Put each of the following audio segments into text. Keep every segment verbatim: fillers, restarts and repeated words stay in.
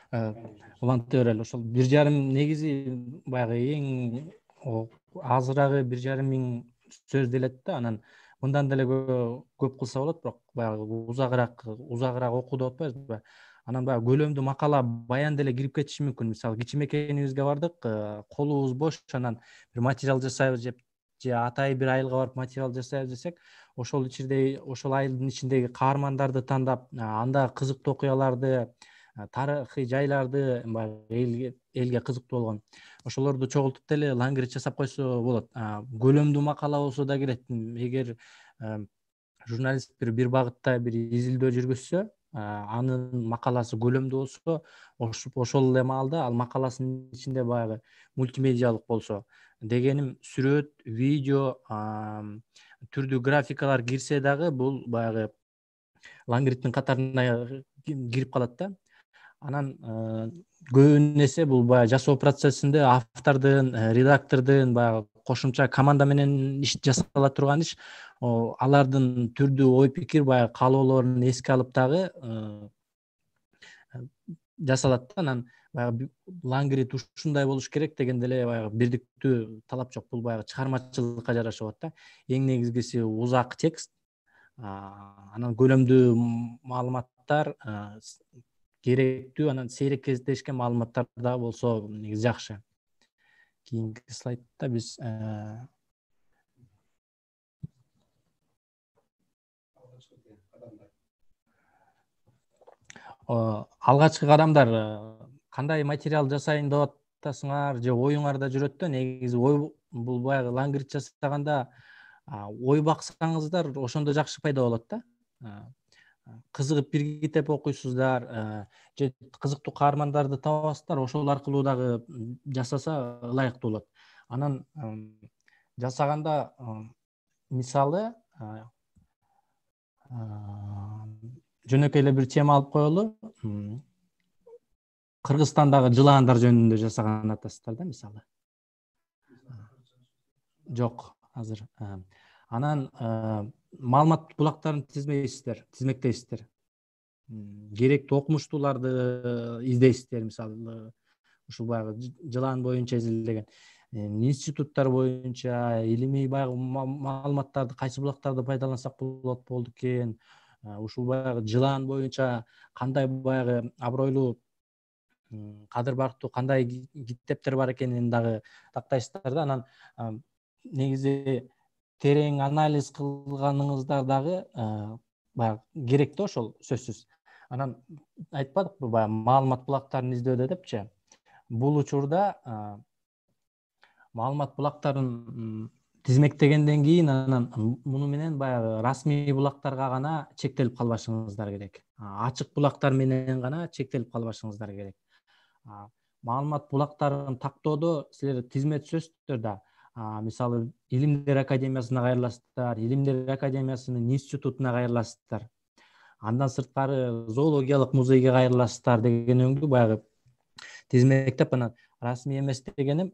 Э, Волонтер эле ошол бир жарым негизи баягы эң азырагы бир жарым миң сөз делет да, анан мындан деле көп кылса болот, бирок баягы узагыраак узагыраак окуу деп атпайбызбы. Анан баягы көлөмдүү макала, баян деле кирип кетиши мүмкүн. Мисалы кичимекейибизге бардык, колубуз бош, анан бир материал жасайбыз же же атайы бир айылга барып материал жасайбыз десек, ошол ичинде ошол айылдын ичиндеги каармандарды тандап, анда кызыктуу окуяларды, тарыхый жайларды, баягы элге элге кызыктуу болгон ошолорду чогултуп деле лангрид жасап койсо болот. Көлөмдүү макала болсо да кирет. Эгер журналист бир бир багытта бир изилдөө жүргүзсө, анын макаласы көлөмдүү болсо, ошол эле маалда ал макаласынын ичинде баягы мультимедиалык болсо, дегеним сүрөт, видео, түрдүү графикалар кирсе дагы бул баягы лангридтин катарына кирип калат да. Анан көбүн эсе бул баягы жасоо процессинде автордун, редактордун баягы кошумча команда менен иш жасала турган иш, алардын түрдүү ой пикир, баягы каалоолорун эске алып дагы жасалат да. Анан баягы лангрид ушундай болуш керек деген деле баягы бирдиктүү талап жок. Бул баягы чыгармачылыкка жараша болот да. Эң негизгиси узак текст, анан көлөмдүү маалыматтар, керектүү, анан сейрек кездешкен маалыматтар да болсо негизи жакшы. Кийинки слайдта биз алгачкы кадамдар, кандай материал жасайын деп атасыңар же оюңарда жүрөт да. Негизи ой бул баягы лангрид жасаганда ой баксаңыздар ошондо жакшы пайда болот да. Кызыгып бир китеп окуйсуздар, же кызыктуу каармандарды табасыздар, ошол аркылуу дагы жасаса ылайыктуу болот. Анан жасаганда мисалы жөнөкөй эле бир тема алып коелу. Кыргызстандагы жылаандар жөнүндө жасаган атасыздар да, мисалы. Жок, азыр. Анан маалымат булактарын тизмейсиздер, тизмектейсиздер. Керектүү окумуштууларды издейсиздер, мисалы, ушул баягы жылаан боюнча изилдеген институттар боюнча илимий баягы маалыматтарды, кайсы булактарды пайдалансак болот болду экен, ушул баягы жылаан боюнча кандай баягы абройлуу, кадыр барктуу кандай китептер бар экенин дагы тактайсыздар да. Анан негизи терең анализ кылганыңыздар дагы баягы керек да, ошол сөзсүз. Анан айтпадыкпы баягы маалымат булактарын издөөдө депчи. Бул учурда маалымат булактарын тизмектегенден кийин анан муну менен баягы расмий булактарга гана чектелип калбашыңыздар керек. Ачык булактар менен гана чектелип калбашыңыздар керек. Маалымат булактарын тактоодо силер тизме түзөсүздөр да. Мисалы, Илимдер академиясына кайрыласыздар, Илимдер академиясынын институтуна кайрыласыздар. Андан сырткары зоологиялык музейге кайрыласыздар деген өңдүү баягы тизмектеп, анан расмий эмес дегеним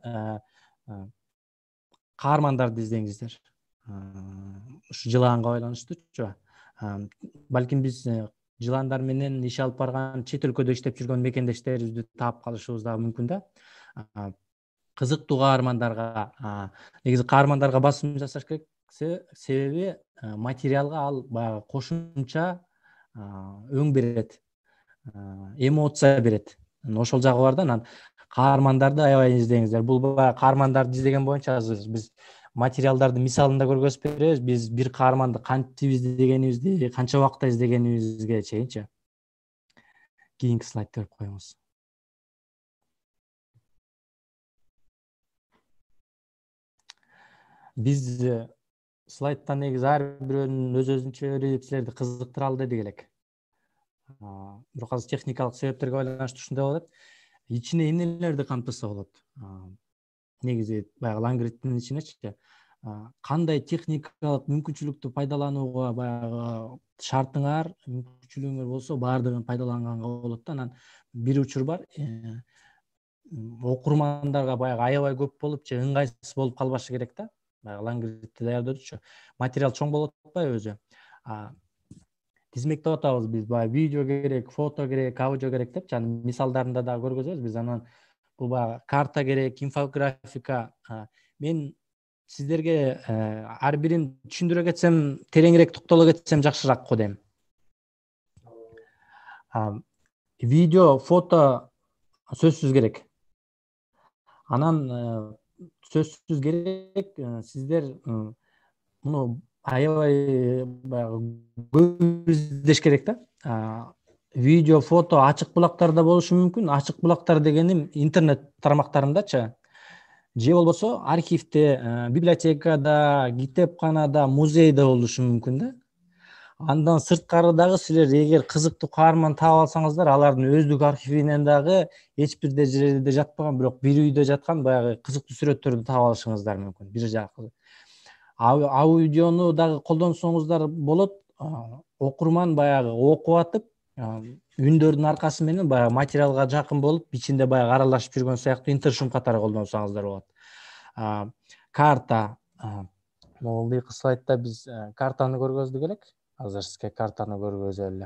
каармандарды издеңиздер. Ушу жылаанга байланыштуучу. Балким биз жылаандар менен иш алып барган чет өлкөдө иштеп жүргөн мекендештерибизди таап калышыбыз дагы мүмкүн да. Кызыктуу каармандарга, негизи каармандарга басым жасаш керек, себеби материалга ал баягы кошумча өң берет, эмоция берет. Ошол жагы бар да. Анан каармандарды аябай издеңиздер. Бул баягы каармандарды издеген боюнча азыр биз материалдарды мисалында көргөзүп беребиз. Биз бир каарманды кантип издегенибизди, канча убакытта издегенибизге чейинчи. Кийинки слайдты көрүп коюңуз. Биз слайдтан негизи ар бирөөнүн өз-өзүнчө силерди кызыктыра алды дедик элек. Бирок азыр техникалык себептерге байланыштуу ушундай болот. Ичине эмнелерди камтыса болот? Негизи баягы лангридтин ичинечи кандай техникалык мүмкүнчүлүктү пайдаланууга баягы шартыңар, мүмкүнчүлүгүңөр болсо баардыгын пайдаланганга болот да. Анан бир учур бар, окурмандарга баягы аябай көп болуп же ыңгайсыз болуп калбашы керек да. Баягы лангридти даярдоочу материал чоң болуп атпайбы өзү. тизмектеп атабыз биз. Баягы видео керек, фото керек, аудио керек депчи. Анын мисалдарында да көргөзөбүз биз. Анан бул баягы карта керек, инфографика. Мен сиздерге ар бирин түшүндүрө кетсем, тереңирээк токтоло кетсем жакшыраак го дейм. Видео, фото сөзсүз керек. Анан сөзсүз керек, сиздер муну аябай баягы көп издеш керек да. Видео, фото ачык булактарда болушу мүмкүн. Ачык булактар дегеним интернет тармактарындачы. Же болбосо архивде, библиотекада, китепканада, музейде болушу мүмкүн да. Андан сырткары дагы силер эгер кызыктуу каарман таап алсаңыздар, алардын өздүк архивинен дагы эч бир жерде жатпаган, бирок бир үйдө жаткан баягы кызыктуу сүрөттөрдү таап алышыңыздар мүмкүн. Бир жакы аудиону дагы колдонсоңуздар болот. Окурман баягы окуп атып, үндөрдүн аркасы менен баягы материалга жакын болуп, ичинде баягы аралашып жүргөн сыяктуу интершум катары колдонсоңуздар болот. Карта. Могулдук слайдда биз картаны көргөздүк элек. Азыр сизге картаны көргөзөлү.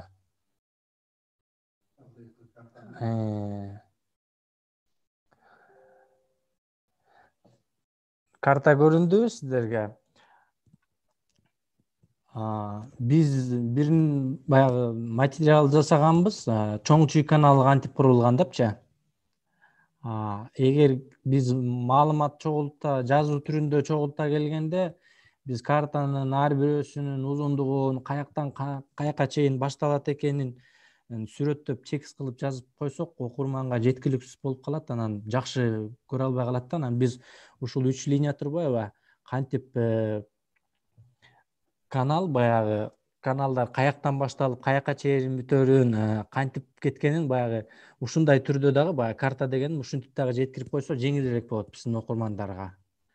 Карта көрүндүбү сиздерге? Биз бир баягы материал жасаганбыз, чоң чүй каналы кантип курулган депчи. Эгер биз маалымат чогулта, жазуу түрүндө чогулта келгенде, биз картанын ар бирөөсүнүн узундугун, каяктан каяка чейин башталат экенин сүрөттөп, текст кылып жазып койсок, окурманга жеткиликтүү болуп калат, анан жакшы көрө албай калат да. Анан биз ушул үч линия турбайбы? Кантип канал, баягы каналдар каяктан башталып, каяка чейин бүтөрүн, кантип кеткенин баягы ушундай түрдө дагы баягы карта деген ушинтип дагы жеткирип койсо жеңилирээк болот биздин окурмандарга.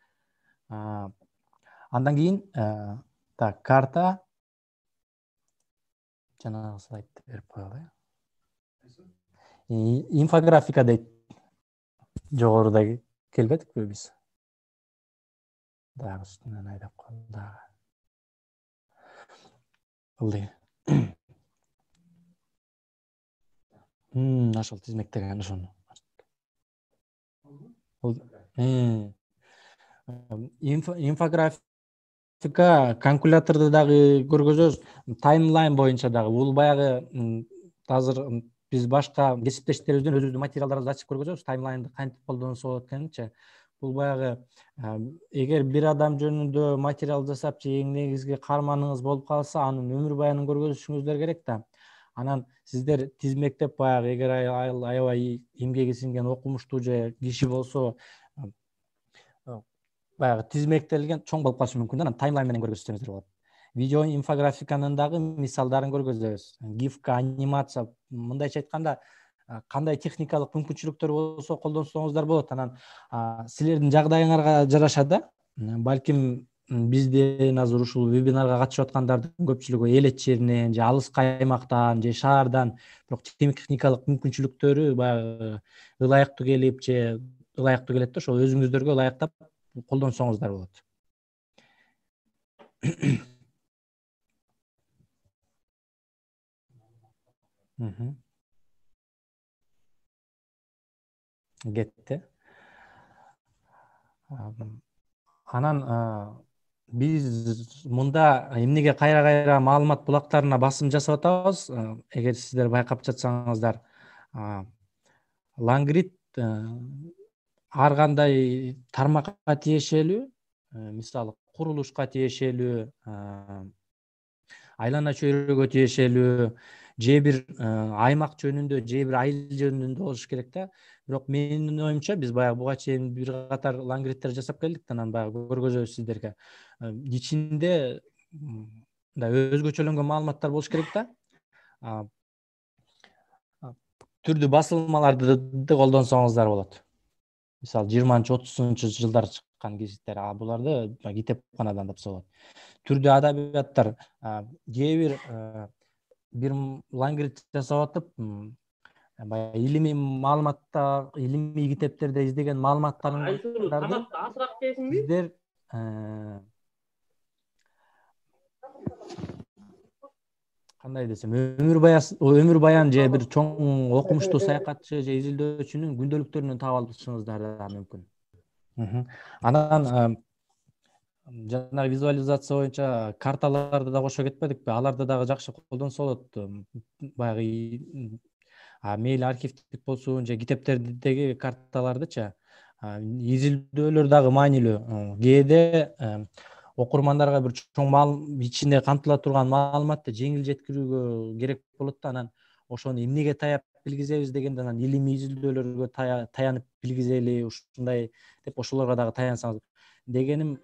Андан кийин так карта жанагы слайдты берип коелу. Инфографика дейт. Жогоруда келбедикпи биз? Дагы үстүнөн айдап коелу дагы. Ылдый. Ошол тизмектеген ошону. Инфографика калькуляторду дагы көргөзөбүз, таймлайн боюнча дагы. Бул баягы азыр биз башка кесиптештерибизден өзүбүздүн материалдарыбызды ачып көргөзөбүз, таймлайнды кантип колдонсо болот экенинчи. Бул баягы эгер бир адам жөнүндө материал жасап, же эң негизги каарманыңыз болуп калса, анын өмүр баянын көргөзүшүңүздөр керек да. Анан сиздер тизмектеп баягы эгер аябай эмгеги сиңген окумуштуу же киши болсо, баягы тизмектелген чоң болуп калышы мүмкүн да. Анан таймлайн менен көргөзсөңүздөр болот. Видео инфографиканын дагы мисалдарын көргөзөбүз. Гифка, анимация, мындайча айтканда, кандай техникалык мүмкүнчүлүктөр болсо колдонсоңуздар болот. Анан силердин жагдайыңарга жараша да. Балким бизден азыр ушул вебинарга катышып аткандардын көпчүлүгү элет жеринен же алыскы аймактан же шаардан, бирок техникалык мүмкүнчүлүктөрү баягы ылайыктуу келип же ылайыктуу келет да, ошол өзүңүздөргө ылайыктап колдонсоңуздар болот. Кетти. Анан биз мында эмнеге кайра-кайра маалымат булактарына басым жасап атабыз? Эгер сиздер байкап жатсаңыздар, Langrid ар кандай тармакка тиешелүү, мисалы курулушка тиешелүү, айлана чөйрөгө тиешелүү, же бир аймак жөнүндө, же бир айыл жөнүндө болуш керек да. Бирок менин оюмча биз баягы буга чейин бир катар лангриттер жасап келдик, анан баягы көргөзөбүз сиздерге. Ичинде мындай өзгөчөлөнгөн маалыматтар болуш керек да. Түрдүү басылмаларды колдонсоңуздар болот. Мисалы жыйырманчы отузунчу жылдар чыккан гезиттер, а буларды китепканадан тапса болот. Түрдүү адабияттар, кээ бир бир лангрид жасап атып, баягы илимий маалыматта, илимий китептерде издеген маалыматтарды сиздер кандай десем, өмүр баян өмүр баян же бир чоң окумуштуу саякатчы же изилдөөчүнүн күндөлүктөрүнөн таап алышыңыздар да мүмкүн. Анан жанагы визуализация боюнча карталарды да кошо кетпедикпи? Аларды дагы жакшы колдонсо болот. Баягы мейли архивдик болсун же китептердеги карталардычы изилдөөлөр дагы маанилүү. Кээде окурмандарга бир чоң ичинде камтыла турган маалыматты жеңил жеткирүүгө керек болот да, анан ошону эмнеге таяп билгизебиз дегенде, анан илимий изилдөөлөргө таянып билгизели, ушундай деп ошолорго дагы таянсаңыз дегеним.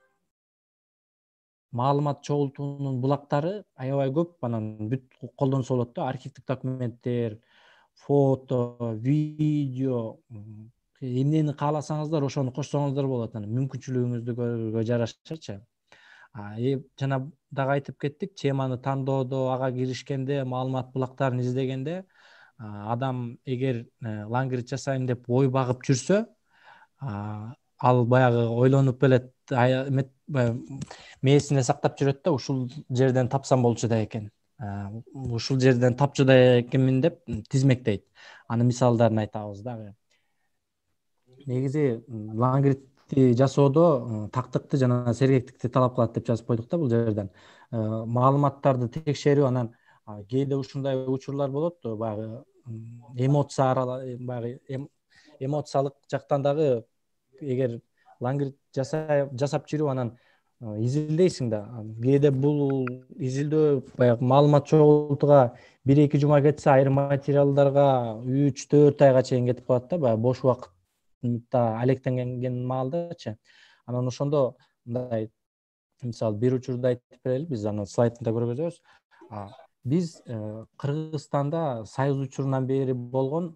Маалымат чогултуунун булактары аябай көп, анан бүт колдонсо болот да, архивдик документтер, фото, видео, эмнени кааласаңыздар ошону кошсоңуздар болот, анан мүмкүнчүлүгүңүздүгө жарашачы. Жана дагы айтып кеттик, теманы тандоодо, ага киришкенде, маалымат булактарын издегенде адам эгер лангрид жасайм деп ой багып жүрсө, ал баягы ойлонуп элет, мээсинде сактап жүрөт да, ушул жерден тапсам болчу да экен, ушул жерден тапчу да экенмин деп тизмектейт. Анын мисалдарын айтабыз дагы. Негизи лангридти жасоодо тактыкты жана сергектикти талап кылат деп жазып койдук да бул жерден. Маалыматтарды текшерүү, анан кээде ушундай учурлар болот, баягы эмоция баягы эмоциялык жактан дагы эгер лангрид жасап жүрүп анан изилдейсиң да, кээде бул изилдөө баягы маалымат чогултууга бир эки жума кетсе, айрым материалдарга үч төрт айга чейин кетип калат да, баягы бош убакытта алектенген маалдачы. Анан ошондо мындай, мисалы бир учурду айтып берели, биз аны слайдында көргөзөбүз. Биз Кыргызстанда Союз учурунан бери болгон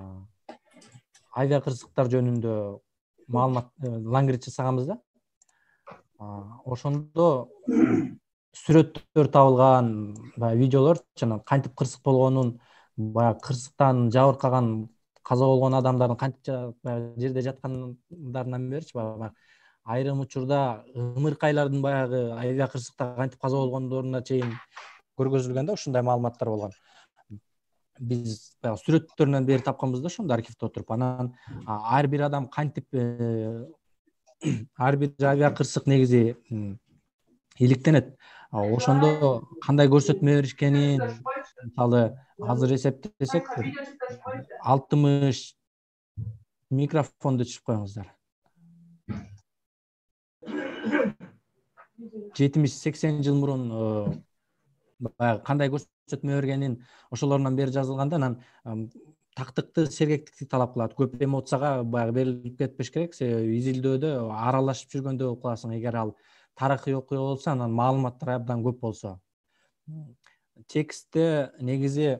авиа кырсыктар жөнүндө маалымат лангрид жасаганбыз да. Ошондо сүрөттөр табылган, баягы видеолор, жана кантип кырсык болгонун, баягы кырсыктан жабыркаган, каза болгон адамдардын кантип жерде жаткандарынан берчи, баягы айрым учурда ымыркайлардын баягы авиа кырсыкта кантип каза болгондоруна чейин көргөзүлгөн да, ушундай маалыматтар болгон. Биз баягы сүрөттөрүнөн бери тапканбыз да ошондо архивде отуруп. Анан ар бир адам кантип, ар бир авиа кырсык негизи иликтенет. Ошондо кандай көрсөтмө беришкенин, мисалы азыр эсептесек, алтымыш микрофонду чыгып коюңуздар. жетимиш сексен жыл мурун баягы кандай көрсөтмө бергенин ошолордон бери жазылганда, анан тактыкты, сергектикти талап кылат. Көп эмоцияга баягы берилип кетпеш керек, себеби изилдөөдө аралашып жүргөндө болуп каласың. Эгер ал тарыхый окуя болсо, анан маалыматтар абдан көп болсо. Текстте негизи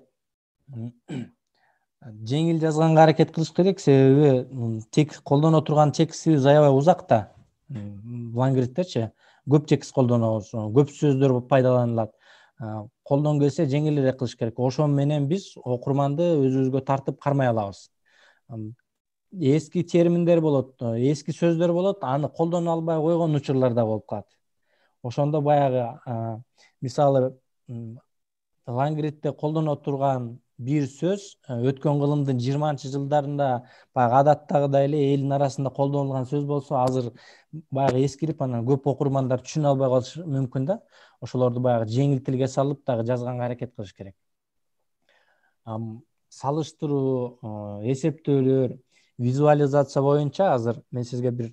жеңил жазганга аракет кылыш керек, себеби текст колдоно турган текстибиз аябай узак да. Лангридтечи көп текст колдонобуз, көп сөздөр пайдаланылат. Колдон келсе жеңилирээк кылыш керек. Ошон менен биз окурманды өзүбүзгө тартып кармай алабыз. Эски терминдер болот, эски сөздөр болот, аны колдоно албай койгон учурлар да болуп калат. Ошондо баягы мисалы лангридте колдоно турган бир сөз өткөн кылымдын жыйырманчы жылдарында баягы адаттагыдай эле элдин арасында колдонулган сөз болсо, азыр баягы эскирип, анан көп окурмандар түшүнө албай калышы мүмкүн да. Ошолорду баягы жеңил тилге салып дагы жазганга аракет кылыш керек. Салыштыруу, эсептөөлөр, визуализация боюнча азыр мен сизге бир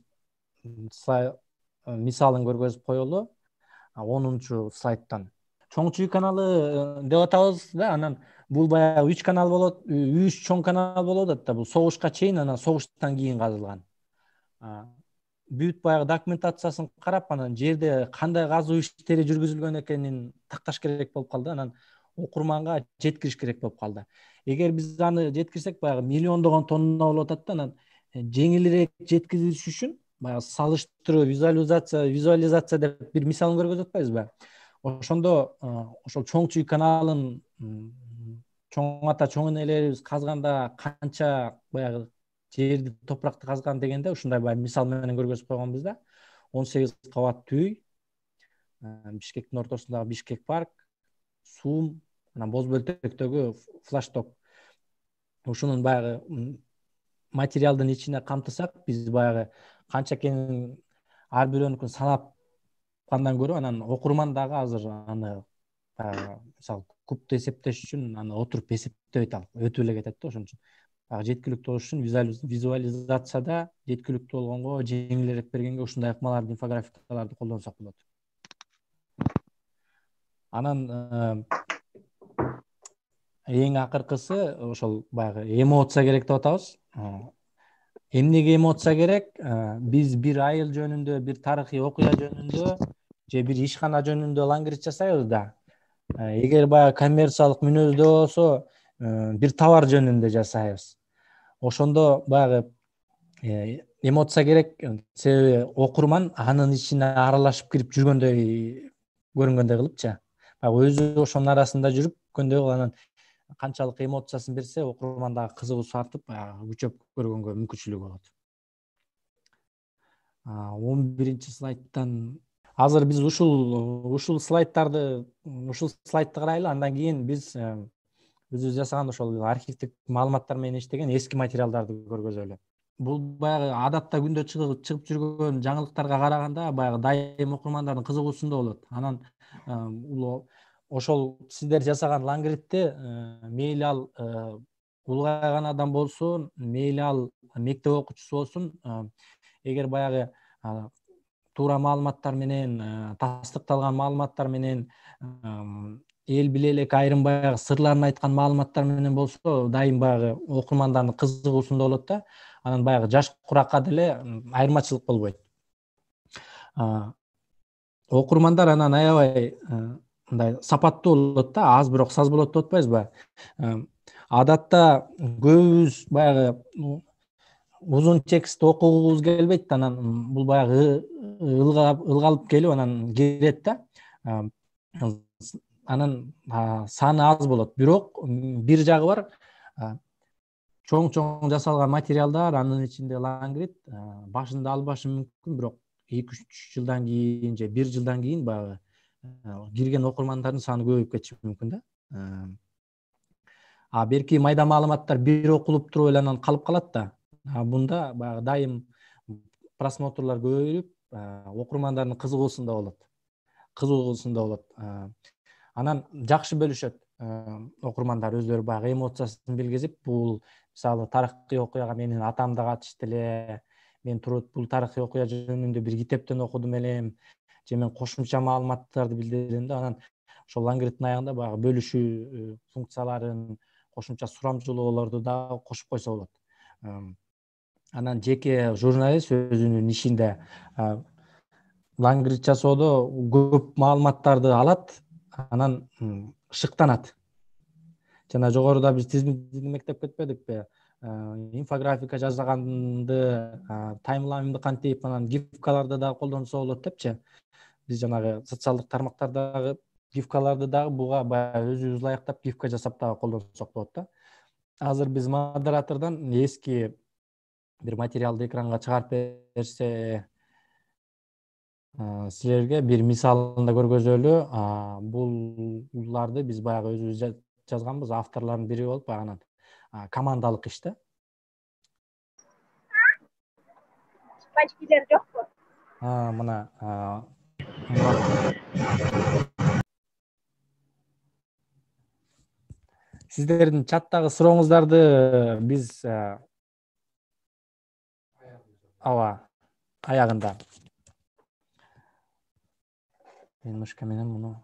мисалын көргөзүп коелу. онунчу слайдтан. Чоң чүй каналы деп атабыз да, анан бул баягы үч канал болот, үч чоң канал болот да, бул согушка чейин, анан согуштан кийин казылган. Бүт баягы документациясын карап, анан жерде кандай казуу иштери жүргүзүлгөн экенин такташ керек болуп калды, анан окурманга жеткириш керек болуп калды. Эгер биз аны жеткирсек, баягы миллиондогон тонна болуп атат да, анан жеңилирээк жеткизиш үчүн баягы салыштыруу, визуализация, визуализация деп бир мисалын көргөзүп атпайбызбы? Ошондо ошол чоң чүй каналын чоң ата чоң энелерибиз казганда канча баягы жерди, топуракты казган дегенде ушундай баягы мисал менен көргөзүп койгонбуз да. он сегиз кабаттуу үй, Бишкектин ортосундагы Бишкек парк, суум, анан боз бөлтөктөгү флашток. Ушунун баягы материалдын ичине камтысак, биз баягы канча экенин ар бирөөнүкүн санапкандан көрө, анан окурман дагы азыр аны баягы мисалы кубту эсептеш үчүн аны отуруп эсептебей атат, өтүп эле кетет да. Ошон үчүн баягы жеткиликтүү болуш үчүн визуализацияда жеткиликтүү болгонго, жеңилирээк бергенге ушундай ыкмаларды, инфографикаларды колдонсок болот. Анан эң акыркысы ошол баягы эмоция керек деп атабыз. Эмнеге эмоция керек? Биз бир айыл жөнүндө, бир тарыхый окуя жөнүндө же бир ишкана жөнүндө лангрид жасайбыз да. Эгер баягы коммерциялык мүнөздө болсо, бир товар жөнүндө жасайбыз. Ошондо баягы эмоция керек, себеби окурман анын ичине аралашып кирип жүргөндөй көрүнгөндөй кылыпчы. Баягы өзү ошонун арасында жүрүп көргөндөй кылып, анан канчалык эмоциясын берсе, окурман дагы кызыгуусу артып, баягы күчөп көргөнгө мүмкүнчүлүгү болот. он биринчи слайдтан азыр биз ушул ушул слайдтарды ушул слайдты карайлы, андан кийин биз өзүбүз жасаган ошол архивдик маалыматтар менен иштеген эски материалдарды көргөзөлү. Бул баягы адатта күндө чыгып жүргөн жаңылыктарга караганда баягы дайым окурмандардын кызыгуусунда болот. Анан ошол сиздер жасаган лангридти мейли ал улгайган адам болсун, мейли ал мектеп окуучусу болсун, эгер баягы туура маалыматтар менен, тастыкталган маалыматтар менен, эл биле элек айрым баягы сырларын айткан маалыматтар менен болсо, дайым баягы окурмандардын кызыгуусунда болот да. Анан баягы жаш куракка деле айырмачылык болбойт. Окурмандар анан аябай мындай сапаттуу болот да, аз бирок саз болот деп атпайбызбы? Адатта көбүбүз баягы узун текст окугубуз келбейт, анан бул баягы ылгалып келип анан кирет да. Анан саны аз болот, бирок бир жагы бар, чоң-чоң жасалган материалдар, анын ичинде лангрид башында албашы мүмкүн, бирок эки үч жылдан кийин же бир жылдан кийин баягы кирген окурмандардын саны көбөйүп кетиши мүмкүн да. А берки майда маалыматтар бир окулуп туруп эле анан калып калат да. Бунда баягы дайым просмотрлор көбөйүп, окурмандардын кызыгуусунда болот. Кызыгуусунда болот. Анан жакшы бөлүшөт окурмандар, өздөрү баягы эмоциясын билгизип, бул мисалы тарыхый окуяга менин атам да катышты эле, мен туруп бул тарыхый окуя жөнүндө бир китептен окудум элем, же мен кошумча маалыматтарды билдирдим да. Анан ошол лангридтин аягында баягы бөлүшүү функцияларын, кошумча сурамжылоолорду да кошуп койсо болот. Анан жеке журналист өзүнүн ишинде лангрид жасоодо көп маалыматтарды алат, анан шыктанат. Жана жогоруда биз тизмелик мектеп кетпедикпи? Инфографика жасаганды, таймлайнды кантип, анан гифкаларды да колдонсо болот депчи. Биз жанагы социалдык тармактардагы гифкаларды дагы буга баягы өзүбүз ылайыктап гифка жасап дагы колдонсок болот да. Азыр биз модератордон эски бир материалды экранга чыгарып берсе, силерге бир мисалында көргөзөлү. Буларды биз баягы өзүбүз жазганбыз, авторлордун бири болуп, анан командалык иш да. Пачкилер жокпу? Мына сиздердин чаттагы сурооңуздарды биз ооба аягында мен мышка менен муну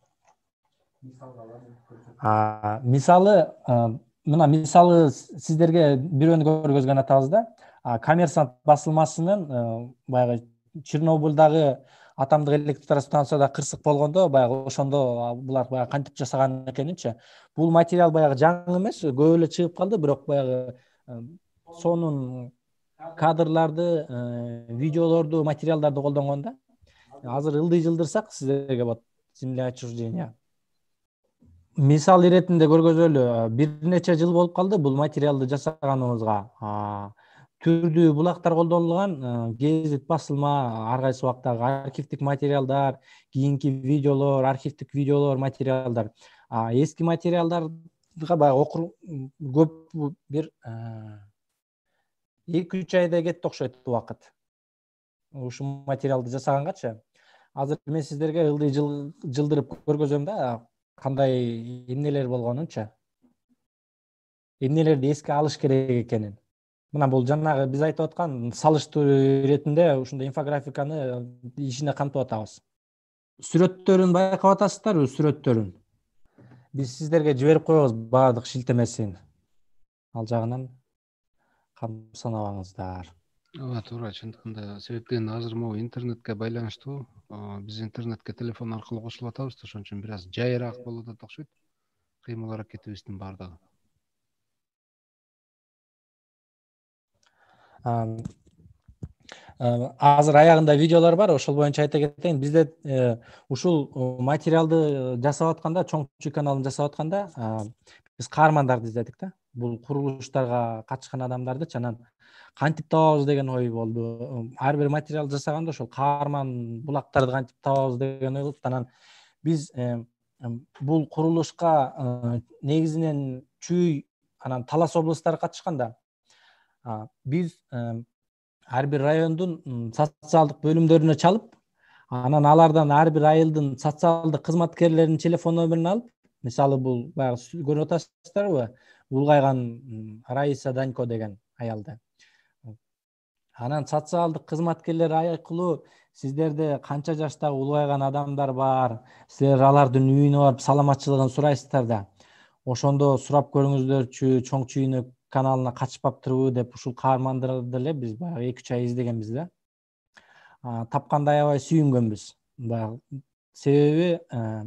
мисалы, мына мисалы сиздерге бирөөнү көргөзгөн атабыз да. Коммерсант басылмасынын баягы Чернобыльдагы атомдук электростанцияда кырсык болгондо, баягы ошондо булар баягы кантип жасаган экенинчи. Бул материал баягы жаңы эмес, көп эле чыгып калды, бирок баягы сонун кадрларды, видеолорду, материалдарды колдонгон да. Азыр ылдый жылдырсак сиздерге вот земля отчуждения. Мисал иретинде көргөзөлү. Бир нече жыл болуп калды бул материалды жасаганыбызга. Түрдүү булактар колдонулган, гезит басылма, ар кайсы убактагы архивдик материалдар, кийинки видеолор, архивдик видеолор, материалдар. А эски материалдарга баягы окур көп бир эки үч айдай кетти окшойт убакыт ушул материалды жасагангачы. Азыр мен сиздерге ылдый жылдырып көргөзөм да кандай эмнелер болгонунчу, эмнелерди эске алыш керек экенин. Мына бул жанагы биз айтып аткан салыштыруу иретинде ушундай инфографиканы ичине камтып атабыз. Сүрөттөрүн байкап атасыздарбы, сүрөттөрүн? Биз сиздерге жиберип коебуз баардык шилтемесин. Ал жагынан камсанабаңыздар. Ооба, туура, чындыгында себептен азыр могу интернетке байланыштуу. Биз интернетке телефон аркылуу кошулуп атабыз да, ошон үчүн бир аз жайыраак болуп атат окшойт. Кыймыл аракетибиздин баардыгы. Азыр аягында видеолор бар, ошол боюнча айта кетейин. Бизде ушул материалды жасап атканда, чоңчу каналын жасап атканда биз каармандарды издедик да. Бул курулуштарга катышкан адамдарды анан кантип табабыз деген ой болду. Ар бир материал жасаганда ошол каарман булактарды кантип табабыз деген ой болуп, анан биз бул курулушка негизинен Чүй, анан Талас облустары катышканда биз ар бир райондун социалдык бөлүмдөрүнө чалып, анан алардан ар бир айылдын социалдык кызматкерлеринин телефон номерин алып, мисалы бул баягы көрүп атасыздарбы, улгайган Раиса Данько деген аялды. Анан социалдык кызматкерлер аркылуу сиздерде канча жаштагы улгайган адамдар бар, силер алардын үйүнө барып саламатчылыгын сурайсыздар да. Ошондо сурап көрүңүздөрчү, чоңчу үйнө каналына катышпаптырбы деп ушул каармандарды эле биз баягы эки үч ай издегенбиз да. Тапканда аябай сүйүнгөнбүз. Баягы себеби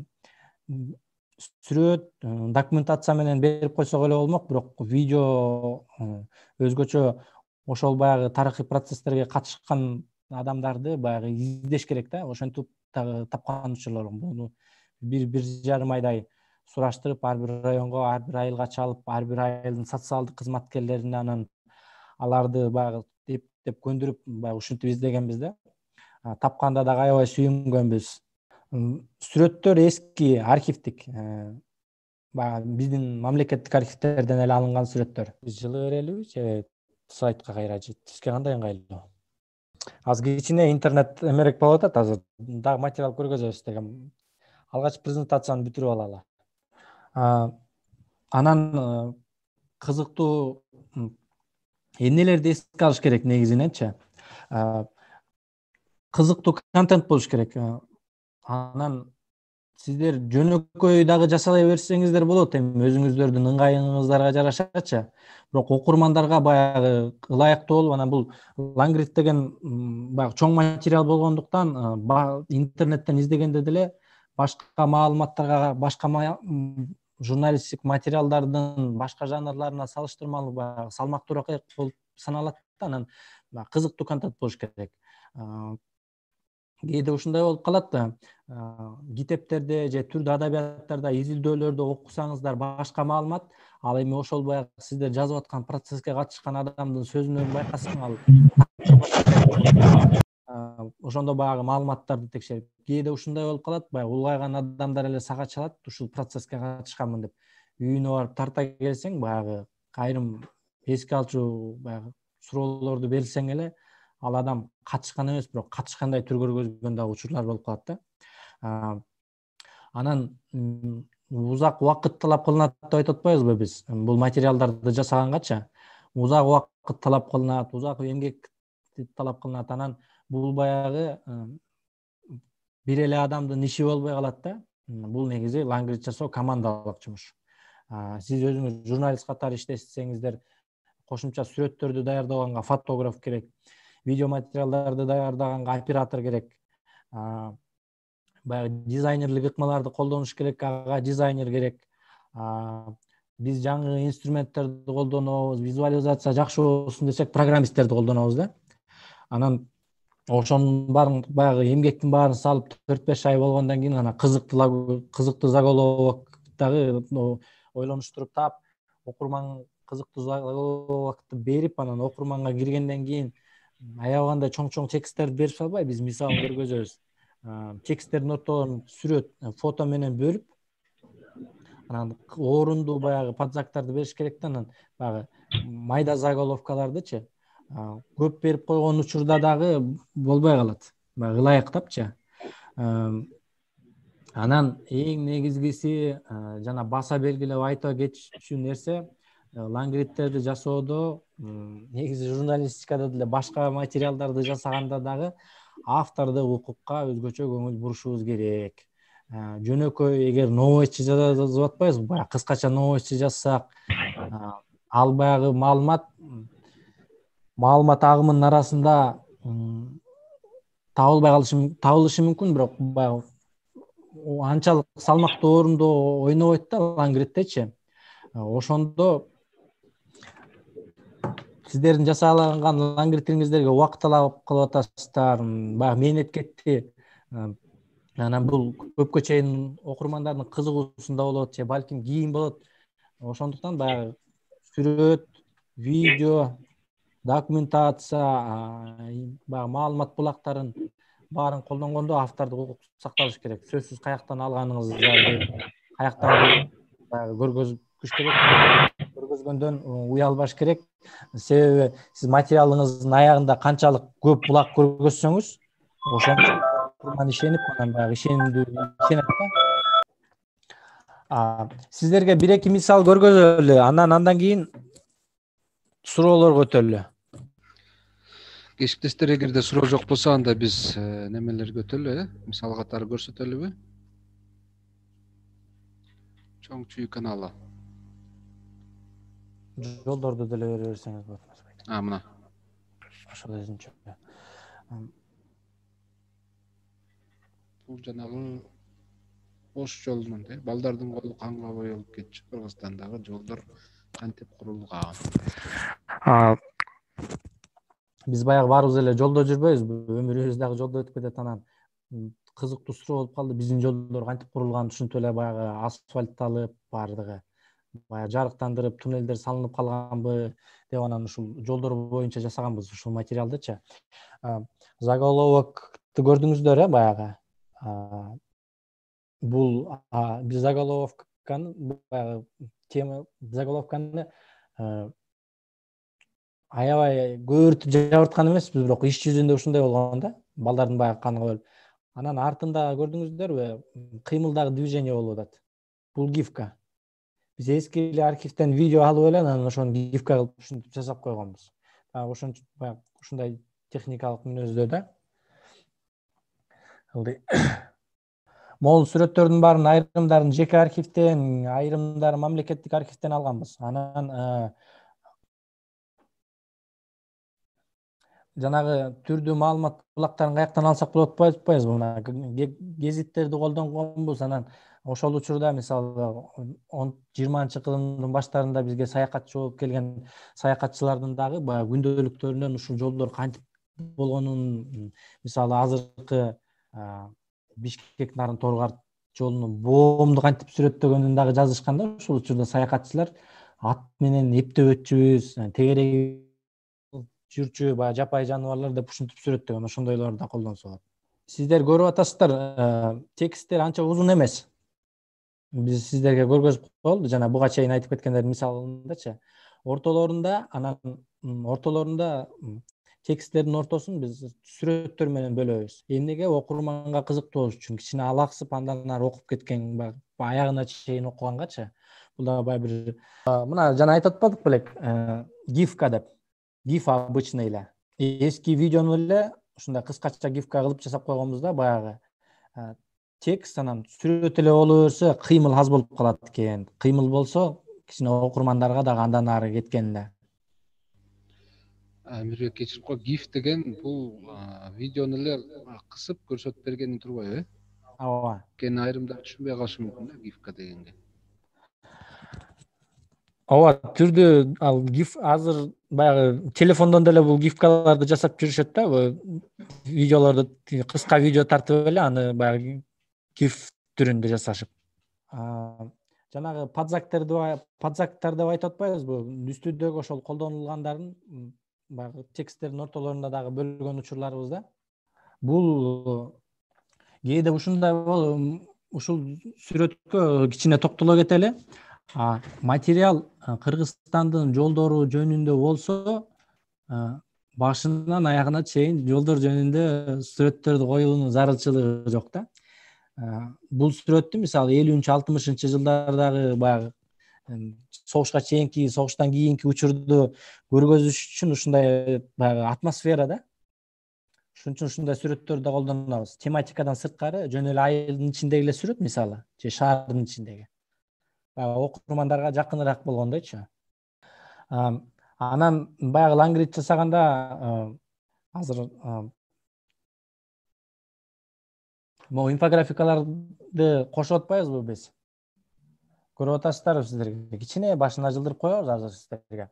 сүрөт, документация менен берип койсок эле болмок, бирок видео өзгөчө ошол баягы тарыхый процесстерге катышкан адамдарды баягы издеш керек да. Ошентип дагы тапкан учурлар болду. Бир бир жарым айдай сураштырып, ар бир районго, ар бир айылга чалып, ар бир айылдын социалдык кызматкерлерине анан аларды баягы эптеп көндүрүп, баягы ушинтип издегенбиз да. Тапканда дагы аябай сүйүнгөнбүз. Сүрөттөр эски, архивдик, баягы биздин мамлекеттик архивтерден эле алынган сүрөттөр. Биз жылы берелиби же сайтка кайра же сизге кандай ыңгайлуу? Азыр кичине интернет эмерек болуп атат, азыр дагы материал көргөзөбүз деген. Алгач презентацияны бүтүрүп алалы. Анан кызыктуу эмнелерди эске алыш керек негизиненчи? Кызыктуу контент болуш керек. Анан сиздер жөнөкөй дагы жасай берсеңиздер болот, эми өзүңүздөрдүн ыңгайыңыздарга жарашачы. Бирок окурмандарга баягы ылайыктуу болуп, анан бул Лангрид деген баягы чоң материал болгондуктан интернеттен издегенде деле башка маалыматтарга, башка журналисттик материалдардын башка жанрларына салыштырмалуу баягы салмактуураак болуп саналат да. Анан кызыктуу контент болуш керек. Кээде ушундай болуп калат да, китептерде же түрдүү адабияттарда, изилдөөлөрдө окусаңыздар башка маалымат, ал эми ошол баягы сиздер жазып аткан процесске катышкан адамдын сөзүнөн байкасаң, ал ошондо баягы маалыматтарды текшерип, кээде ушундай болуп калат, баягы улгайган адамдар эле сага чалат, ушул процесске катышканмын деп. Үйүнө барып тарта келсең, баягы айрым эске алчу баягы суроолорду берсең эле, ал адам катышкан эмес, бирок катышкандай түр көргөзгөн дагы учурлар болуп калат да. Анан узак убакыт талап кылынат деп айтып атпайбызбы биз? Бул материалдарды жасаганганча узак убакыт талап кылынат, узак эмгек талап кылынат. Анан бул баягы бир эле адамдын иши болбой калат да. Бул негизи Лангрид жасоо командалык жумуш. Сиз өзүңүз журналист катары иштесеңиздер, кошумча сүрөттөрдү даярдаганга фотограф керек, видео материалдарды даярдаганга оператор керек, баягы дизайнерлик ыкмаларды колдонуш керек, ага дизайнер керек. Биз жаңы инструменттерди колдонобуз, визуализация жакшы болсун десек, программисттерди колдонобуз да. Анан ошонун баарын баягы эмгектин баарын салып төрт беш ай болгондон кийин анан кызыктуу кызыктуу заголовок дагы ойлонуштуруп таап, окурман кызыктуу заголовокты берип, анан окурманга киргенден кийин аябагандай чоң-чоң тексттерди берип салбай, биз мисалын көргөзөбүз. Тексттердин ортолорун сүрөт, фото менен бөлүп, анан орунду баягы подзактарды бериш керек да, анан баягы майда заголовкалардычы көп берип койгон учурда дагы болбой калат, баягы ылайыктапчы. Анан эң негизгиси жана баса белгилеп айта кетчү нерсе, лангридтерди жасоодо негизи журналистикада деле башка материалдарды жасаганда дагы автордук укукка өзгөчө көңүл бурушубуз керек. Жөнөкөй эгер новости жазып атпайбызбы, баягы кыскача новости жазсак, ал баягы маалымат маалымат агымынын арасында табылбай калышы табылышы мүмкүн, бирок баягы анчалык салмактуу орунду ойнобойт да лангриттечи. Ошондо сиздердин жасалган лангриттериңиздерге убакыт талап кылып атасыздар, баягы мээнет кетти. Анан бул көпкө чейин окурмандардын кызыгуусунда болот же балким кийин болот. Ошондуктан баягы сүрөт, видео, документация, баягы маалымат булактарын баарын колдонгондо автордук укук сакталыш керек. Сөзсүз каяктан алганыңызды, каяктан баягы көргөзүш керек. Көргөзгөндөн уялбаш керек. Себеби сиз материалыңыздын аягында канчалык көп булак көргөзсөңүз, ошончо окурман ишенип, анан баягы ишенимдүү ишенет да. Сиздерге бир эки мисал көргөзөлү, анан андан кийин суроолорго өтөлү. Кесиптештер, эгерде суроо жок болсо, анда биз немелерге өтөлү, э? Мисал катары көрсөтөлүбү? Чоң Чүй каналы. Жолдорду деле бере берсеңиз болот. А, мына. Ошол өзүнчө. Бул жанагы Ош жолунун, э, балдардын колу канга боелуп кетчү. Кыргызстандагы жолдор кантип курулган? Биз баягы баарыбыз эле жолдо жүрбөйбүзбү? Өмүрүбүз дагы жолдо өтүп кетет. Анан кызыктуу суроо болуп калды. Биздин жолдор кантип курулган? Ушинтип эле баягы асфальтталып, баардыгы баягы жарыктандырып, туннелдер салынып калганбы деп, анан ушул жолдор боюнча жасаганбыз ушул материалдычы. Заголовокты көрдүңүздөр, э, баягы. Бул биз заголовканы баягы тема заголовканы аябай көбүртүп жабырткан эмеспиз, бирок иш жүзүндө ушундай болгон да. Балдардын баягы каны болуп. Анан артында көрдүңүздөрбү, кыймылдагы движение болуп атат. Бул гифка. Биз эски эле архивден видео алып эле, анан ошону гифка кылып ушинтип жасап койгонбуз. Ошончо баягы ушундай техникалык мүнөздө да. Могул сүрөттөрдүн баарын айрымдарын жеке архивден, айрымдарын мамлекеттик архивден алганбыз. Анан жанагы түрдүү маалымат булактарын каяктан алсак болот атпайбызбы? Мына гезиттерди колдонгонбуз. Анан ошол учурда мисалы жыйырманчы кылымдын баштарында бизге саякатчы болуп келген саякатчылардын дагы баягы күндөлүктөрүнөн ушул жолдор кантип болгонун, мисалы азыркы Бишкек Нарын Торгарт жолунун боомду кантип сүрөттөгөнүн дагы жазышкан да. Ушул учурда саякатчылар ат менен эптеп өтчүбүз, тегереги жүрчү баягы жапайы жаныбарлар деп ушинтип сүрөттөгөн, ошондойлорду да колдонсо болот. Сиздер көрүп атасыздар, тексттер анча узун эмес. Биз сиздерге көргөзүп коелу, жана буга чейин айтып кеткендердин мисалындачы. Ортолорунда, анан ортолорунда тексттердин ортосун биз сүрөттөр менен бөлөбүз. Эмнеге? Окурманга кызыктуу болуш үчүн. Кичине алаксып, андан ары окуп кеткен, аягына чейин окугангачы. Бул да баягы бир мына жана айтып атпадык белек, гифка деп. Гиф обычный эле. Эски видеону эле ушундай кыскача гифка кылып жасап койгонбуз да, баягы. Текст анан сүрөт эле боло берсе, кыймыл аз болуп калат экен. Кыймыл болсо, кичине окурмандарга дагы андан ары кеткен да. Эмирбек, кечирип кой, гиф деген бул видеону эле кысып көрсөтүп бергени турбайбы, э? Ооба. Кени айрымдар түшүнбөй калышы мүмкүн да гифка дегенге. Ооба, түрдүү ал гиф азыр баягы телефондон деле бул гифкаларды жасап жүрүшөт да. Видеолорду кыска видео тартып эле аны баягы гиф түрүндө жасашып. Жанагы подзактарды подзактар деп айтып атпайбызбы? Үстүдөгү ошол колдонулгандарын баягы тексттердин ортолорунда дагы бөлгөн учурларыбыз да. Бул кээде ушундай болуп, ушул сүрөткө кичине токтоло кетели. Материал Кыргызстандын жолдору жөнүндө болсо, башынан аягына чейин жолдор жөнүндө сүрөттөрдү коюунун зарылчылыгы жок да. Бул сүрөттү мисалы элүүнчү алтымышынчы жылдардагы баягы согушка чейинки, согуштан кийинки учурду көргөзүш үчүн ушундай баягы атмосфера да. Ошон үчүн ушундай сүрөттөрдү да колдонобуз. Тематикадан сырткары жөн эле айылдын ичиндеги эле сүрөт мисалы, же шаардын ичиндеги. Баягы окурмандарга жакыныраак болгондойчу. Анан баягы лангрид жасаганда азыр могу инфографикаларды кошуп атпайбызбы биз? Көрүп атасыздарбы сиздерге? Кичине башына жылдырып коебуз азыр сиздерге.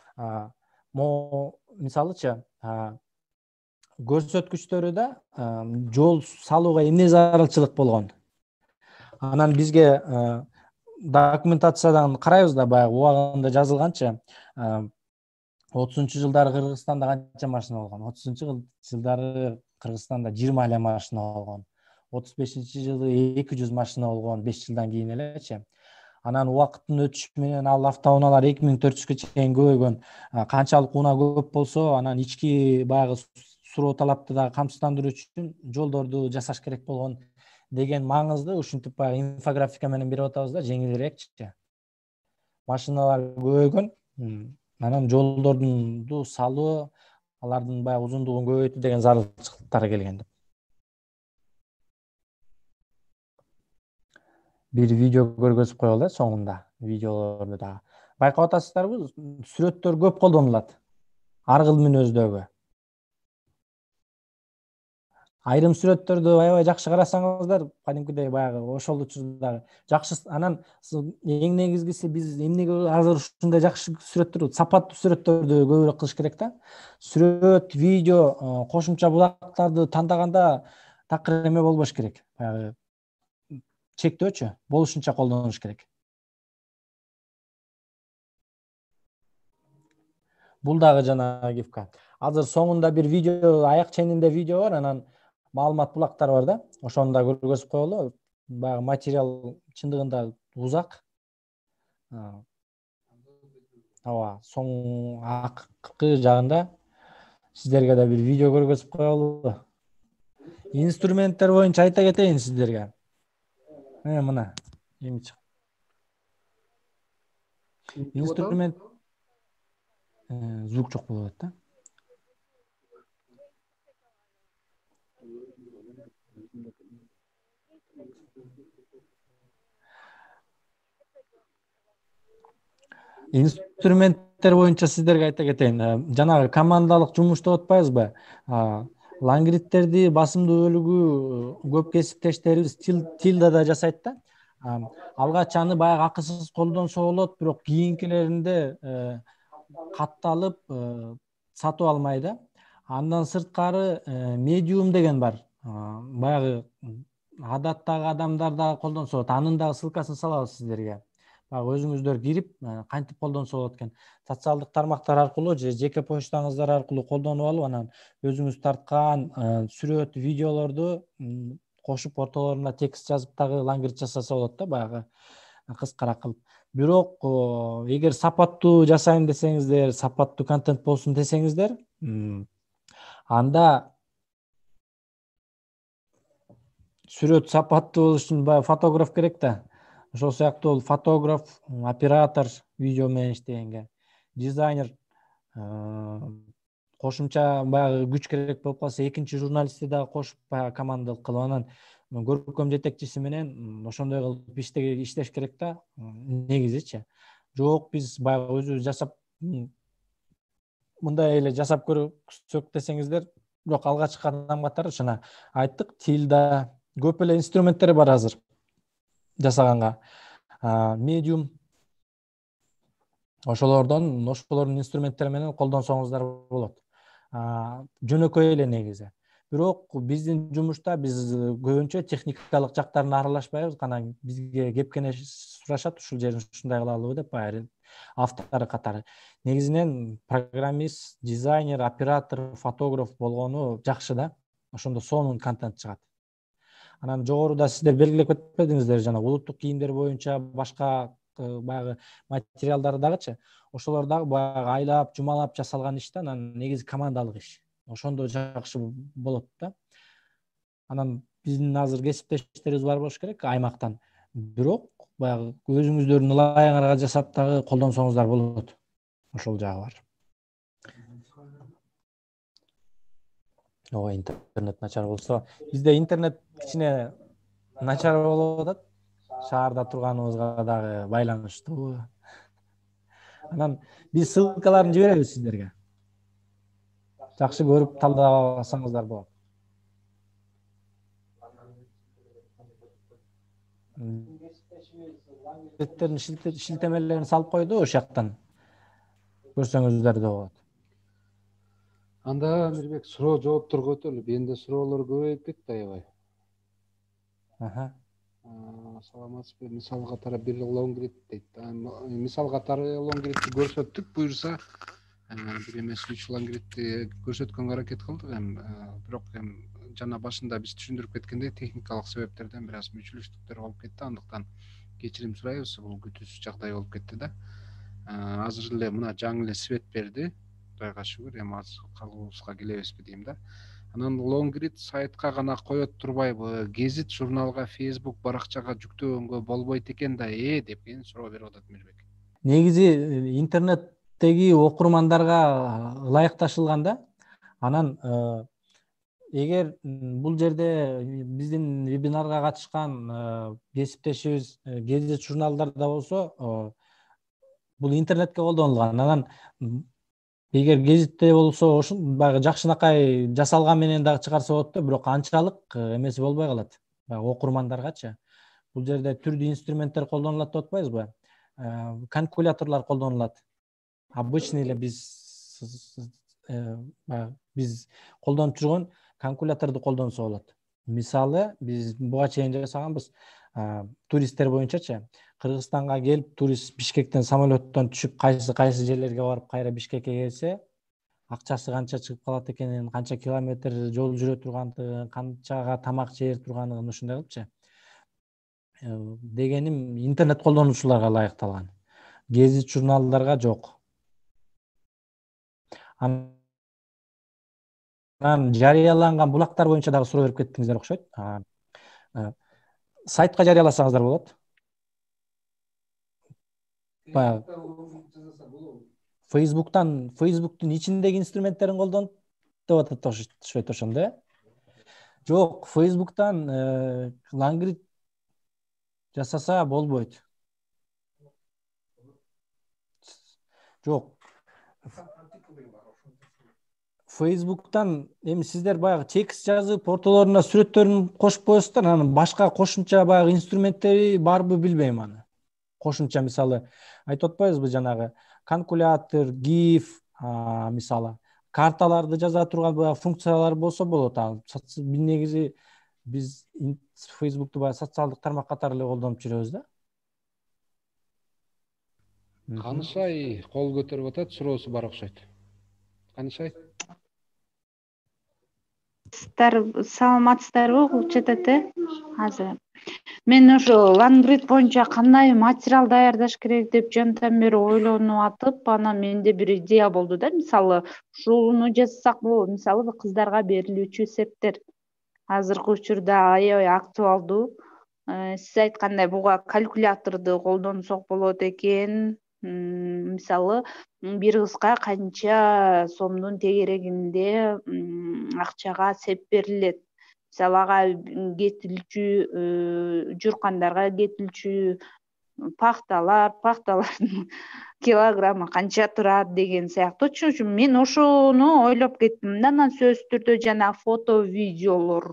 Могу мисалычы, көрсөткүчтөрү да жол салууга эмне зарылчылык болгон. Анан бизге документациядан карайбыз да, баягы убагында жазылганча, отузунчу жылдары Кыргызстанда канча машина болгон? отузунчу жылдары Кыргызстанда жыйырма эле машина болгон. отуз бешинчи жылы эки жүз машина болгон, беш жылдан кийин элечи. Анан убакыттын өтүшү менен ал автоунаалар эки миң төрт жүзгө чейин көбөйгөн. Канчалык унаа көп болсо, анан ички баягы суроо талапты да камсыздандыруу үчүн жолдорду жасаш керек болгон деген маңызды ушинтип баягы инфографика менен берип атабыз да, жеңилирээкчи. Машиналар көбөйгөн, анан жолдорду салуу, алардын баягы узундугун көбөйтүү деген зарылчылыктары келген. Бир видео көргөзүп коелу да соңунда, видеолорду да. Байкап атасыздарбы, сүрөттөр көп колдонулат. Аргыл мүнөздөгү. Айрым сүрөттөрдү аябай жакшы карасаңыздар, кадимкидей баягы ошол учурдагы жакшы. Анан эң негизгиси биз эмнеге азыр ушундай жакшы сүрөттөрдү, сапаттуу сүрөттөрдү көбүрөөк кылыш керек да. Сүрөт, видео, кошумча булактарды тандаганда такыр эме болбош керек. Баягы чектөөчү, болушунча колдонуш керек. Бул дагы жанагы гифка. Азыр соңунда бир видео, аяк ченинде видео бар, анан маалымат булактары бар да. Ошону да көргөзүп коелу. Баягы материал чындыгында узак. Ооба, соң акыркы жагында сиздерге да бир видео көргөзүп коелу. Инструменттер боюнча айта кетейин сиздерге. Э, мына эми чык. Инструмент звук жок болуп атат да. Инструменттер боюнча сиздерге айта кетейин. Жанагы командалык жумуш деп атпайбызбы? Лангридтерди басымдуу бөлүгү көп кесиптештерибиз тилдада жасайт да. Алгач аны баягы акысыз колдонсо болот, бирок кийинкилеринде катталып сатып алмай да. Андан сырткары медиум деген бар. Баягы адаттагы адамдар да колдонсо болот. Анын дагы ссылкасын салабыз сиздерге. Баягы өзүңүздөр кирип кантип колдонсо болот экен. Социалдык тармактар аркылуу же жеке почтаңыздар аркылуу колдонуп алып, анан өзүңүз тарткан сүрөт, видеолорду кошуп ортолоруна текст жазып дагы лангрид жасаса болот да, баягы кыскараак кылып. Бирок эгер сапаттуу жасайм десеңиздер, сапаттуу контент болсун десеңиздер, анда сүрөт сапаттуу болуш үчүн баягы фотограф керек да. Ошол сыяктуу фотограф, оператор, видео менен иштегенге, дизайнер, кошумча баягы күч керек болуп калса, экинчи журналистти дагы кошуп баягы командалык кылып, анан көркөм жетекчиси менен ошондой кылып иштеш керек да, негизичи. Жок, биз баягы өзүбүз жасап мындай эле жасап көрсөк десеңиздер, бирок алгачкы кадам катары жана айттык, тилда көп эле инструменттер бар азыр жасаганга. Medium, ошолордон, ошолордун инструменттери менен колдонсоңуздар болот. Жөнөкөй эле негизи. Бирок биздин жумушта биз көбүнчө техникалык жактарын аралашпайбыз, анан бизге кепкене сурашат, ушул жерин ушундай кылалыбы деп, баягы автору катары. Негизинен программист, дизайнер, оператор, фотограф болгону жакшы да. Ошондо сонун контент чыгат. Анан жогоруда сиздер белгилеп кетпедиңиздер жана улуттук кийимдер боюнча башка баягы материалдар дагычы, ошолор дагы баягы айлап жумалап жасалган иш да, анан негизи командалык иш. Ошондо жакшы болот да. Анан биздин азыр кесиптештерибиз бар болуш керек аймактан. Бирок баягы өзүңүздөрдүн ылайыңарга жасап дагы колдонсоңуздар болот. Ошол жагы бар. Ой, интернет начар болсо, бизде интернет кичине начар болуп атат. Шаарда турганыбызга дагы байланыштуу. Анан биз ссылкаларын жиберебиз сиздерге. Жакшы көрүп талдап алсаңыздар болот. Лангридтердин шилтемелерин салып койду ошол жактан. Көрсөңүздөр да болот. Анда Мирбек суроо жоопторго өтөлү. Менде суроолор көбөйүп кетти аябай. Аха. Саламатсызбы? Мисал катары бир лонгрид дейт. Мисал катары лонгридти көрсөттүк, буюрса бир эмес үч лонгридти көрсөткөнгө аракет кылдык. Эми бирок эми жана башында биз түшүндүрүп кеткендей техникалык себептерден бир аз мүчүлүштүктөр болуп кетти. Андыктан кечирим сурайбыз, бул күтүүсүз жагдай болуп кетти да. Азыр эле мына жаңы эле свет берди. Кудайга шүгүр, эми азыр калыбыбызга келебизби дейм да. Анан лонгрид сайтка гана коет турбайбы, гезит журналга, Facebook баракчага жүктөгөнгө болбойт экен да, э деп кийин суроо берип атат Мирбек. Негизи интернеттеги окурмандарга ылайыкташылган да. Анан эгер бул жерде биздин вебинарга катышкан кесиптешибиз гезит журналдарда болсо, бул интернетке колдонулган. Анан эгер гезитте болсо ошол баягы жакшынакай жасалган менен дагы чыгарса болот да, бирок анчалык эмеси болбой калат. Баягы окурмандаргачы. Бул жерде түрдүү инструменттер колдонулат деп атпайбызбы? Калькуляторлор колдонулат. Обычный эле биз биз колдонуп жүргөн калькуляторду колдонсо болот. Мисалы, биз буга чейин жасаганбыз туристтер боюнчачы. Кыргызстанга келип, турист Бишкектен самолеттон түшүп, кайсы кайсы жерлерге барып, кайра Бишкекке келсе, акчасы канча чыгып калат экенин, канча километр жол жүрө тургандыгын, канчага тамак жей тургандыгын ушундай кылыпчы. Дегеним интернет колдонуучуларга ылайыкталган. Гезит журналдарга жок. Анан жарыяланган булактар боюнча дагы суроо берип кеттиңиздер окшойт. Сайтка жарыяласаңыздар болот. Facebook'tan, Facebook'тун ичиндеги инструменттерин колдонуп деп атат окшойт ошондо. Жок, Facebook'tan лангрид жасаса болбойт. Жок. Facebook'tan эми сиздер баягы текст жазып, ортолоруна сүрөттөрүн кошуп коесуздар, анан башка кошумча баягы инструменттери барбы билбейм аны. Кошумча мисалы айтып атпайбызбы жанагы калькулятор, гиф, мисалы карталарды жаза турган баягы функциялар болсо болот. Негизи биз Facebook'ту баягы социалдык тармак катары эле колдонуп жүрөбүз да. Канышай кол көтөрүп атат, суроосу бар окшойт. Канышай. Саламатсыздарбы, Кулчатат э? Азыр мен ошо лангрид боюнча кандай материал даярдаш керек деп жантан бери ойлонуп атып, анан менде бир идея болду да. Мисалы, ушуну жазсак болот. Мисалы, кыздарга берилүүчү септер азыркы учурда аябай актуалдуу. Сиз айткандай буга калькуляторду колдонсок болот экен. Мисалы, бир кызга канча сомдун тегерегинде акчага сеп берилет. Мисалы, ага кетилчү журкандарга кетилчү пахталар, пахталардын килограммы канча турат деген сыяктуучу. Мен ошону ойлоп кеттим да. Анан сөзсүз түрдө жана фото, видеолорду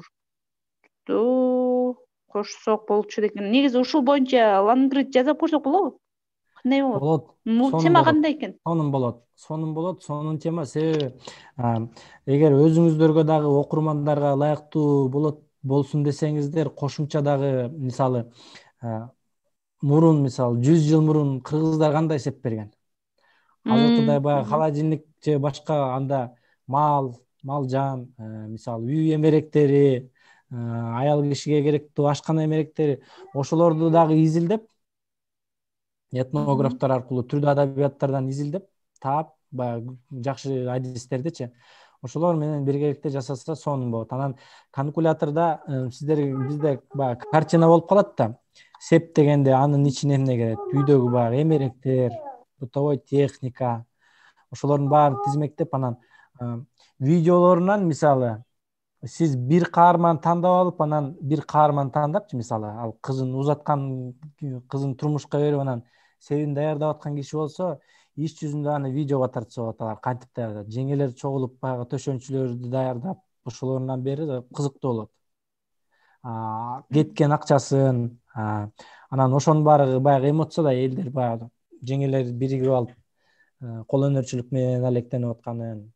кошсок болчу экен. Негизи ушул боюнча лангрид жазып көрсөк болобу? Кандай болот? Болот. Тема кандай экен? Сонун болот. Сонун болот. Сонун тема. Себеби эгер өзүңүздөргө дагы окурмандарга ылайыктуу болот болсун десеңиздер, кошумча дагы мисалы мурун, мисалы жүз жыл мурун кыргыздар кандай сеп берген? Азыркыдай баягы холодильник же башка анда мал, мал жан, мисалы үй эмеректери, аял кишиге керектүү ашкана эмеректери ошолорду дагы изилдеп, этнографтар аркылуу түрдүү адабияттардан изилдеп таап, баягы жакшы адистердичи ошолор менен биргеликте жасаса сонун болот. Анан калькулятордо сиздер бизде баягы картина болуп калат да, сеп дегенде анын ичине эмне кирет? Үйдөгү баягы эмеректер, бытовой техника, ошолордун баарын тизмектеп, анан видеолорунан мисалы сиз бир каарман тандап алып, анан бир каарман тандапчы, мисалы ал кызын узаткан, кызын турмушка берип анан себин даярдап аткан киши болсо, иш жүзүндө аны видеого тартса болот. Алар кантип даярдап, жеңелер чогулуп баягы төшөнчүлөрдү даярдап, ошолорунан бери кызыктуу болот. Кеткен акчасын, анан ошонун баары баягы эмоцияда элдер баягы жеңелер биригип алып кол өнөрчүлүк менен алектенип атканын,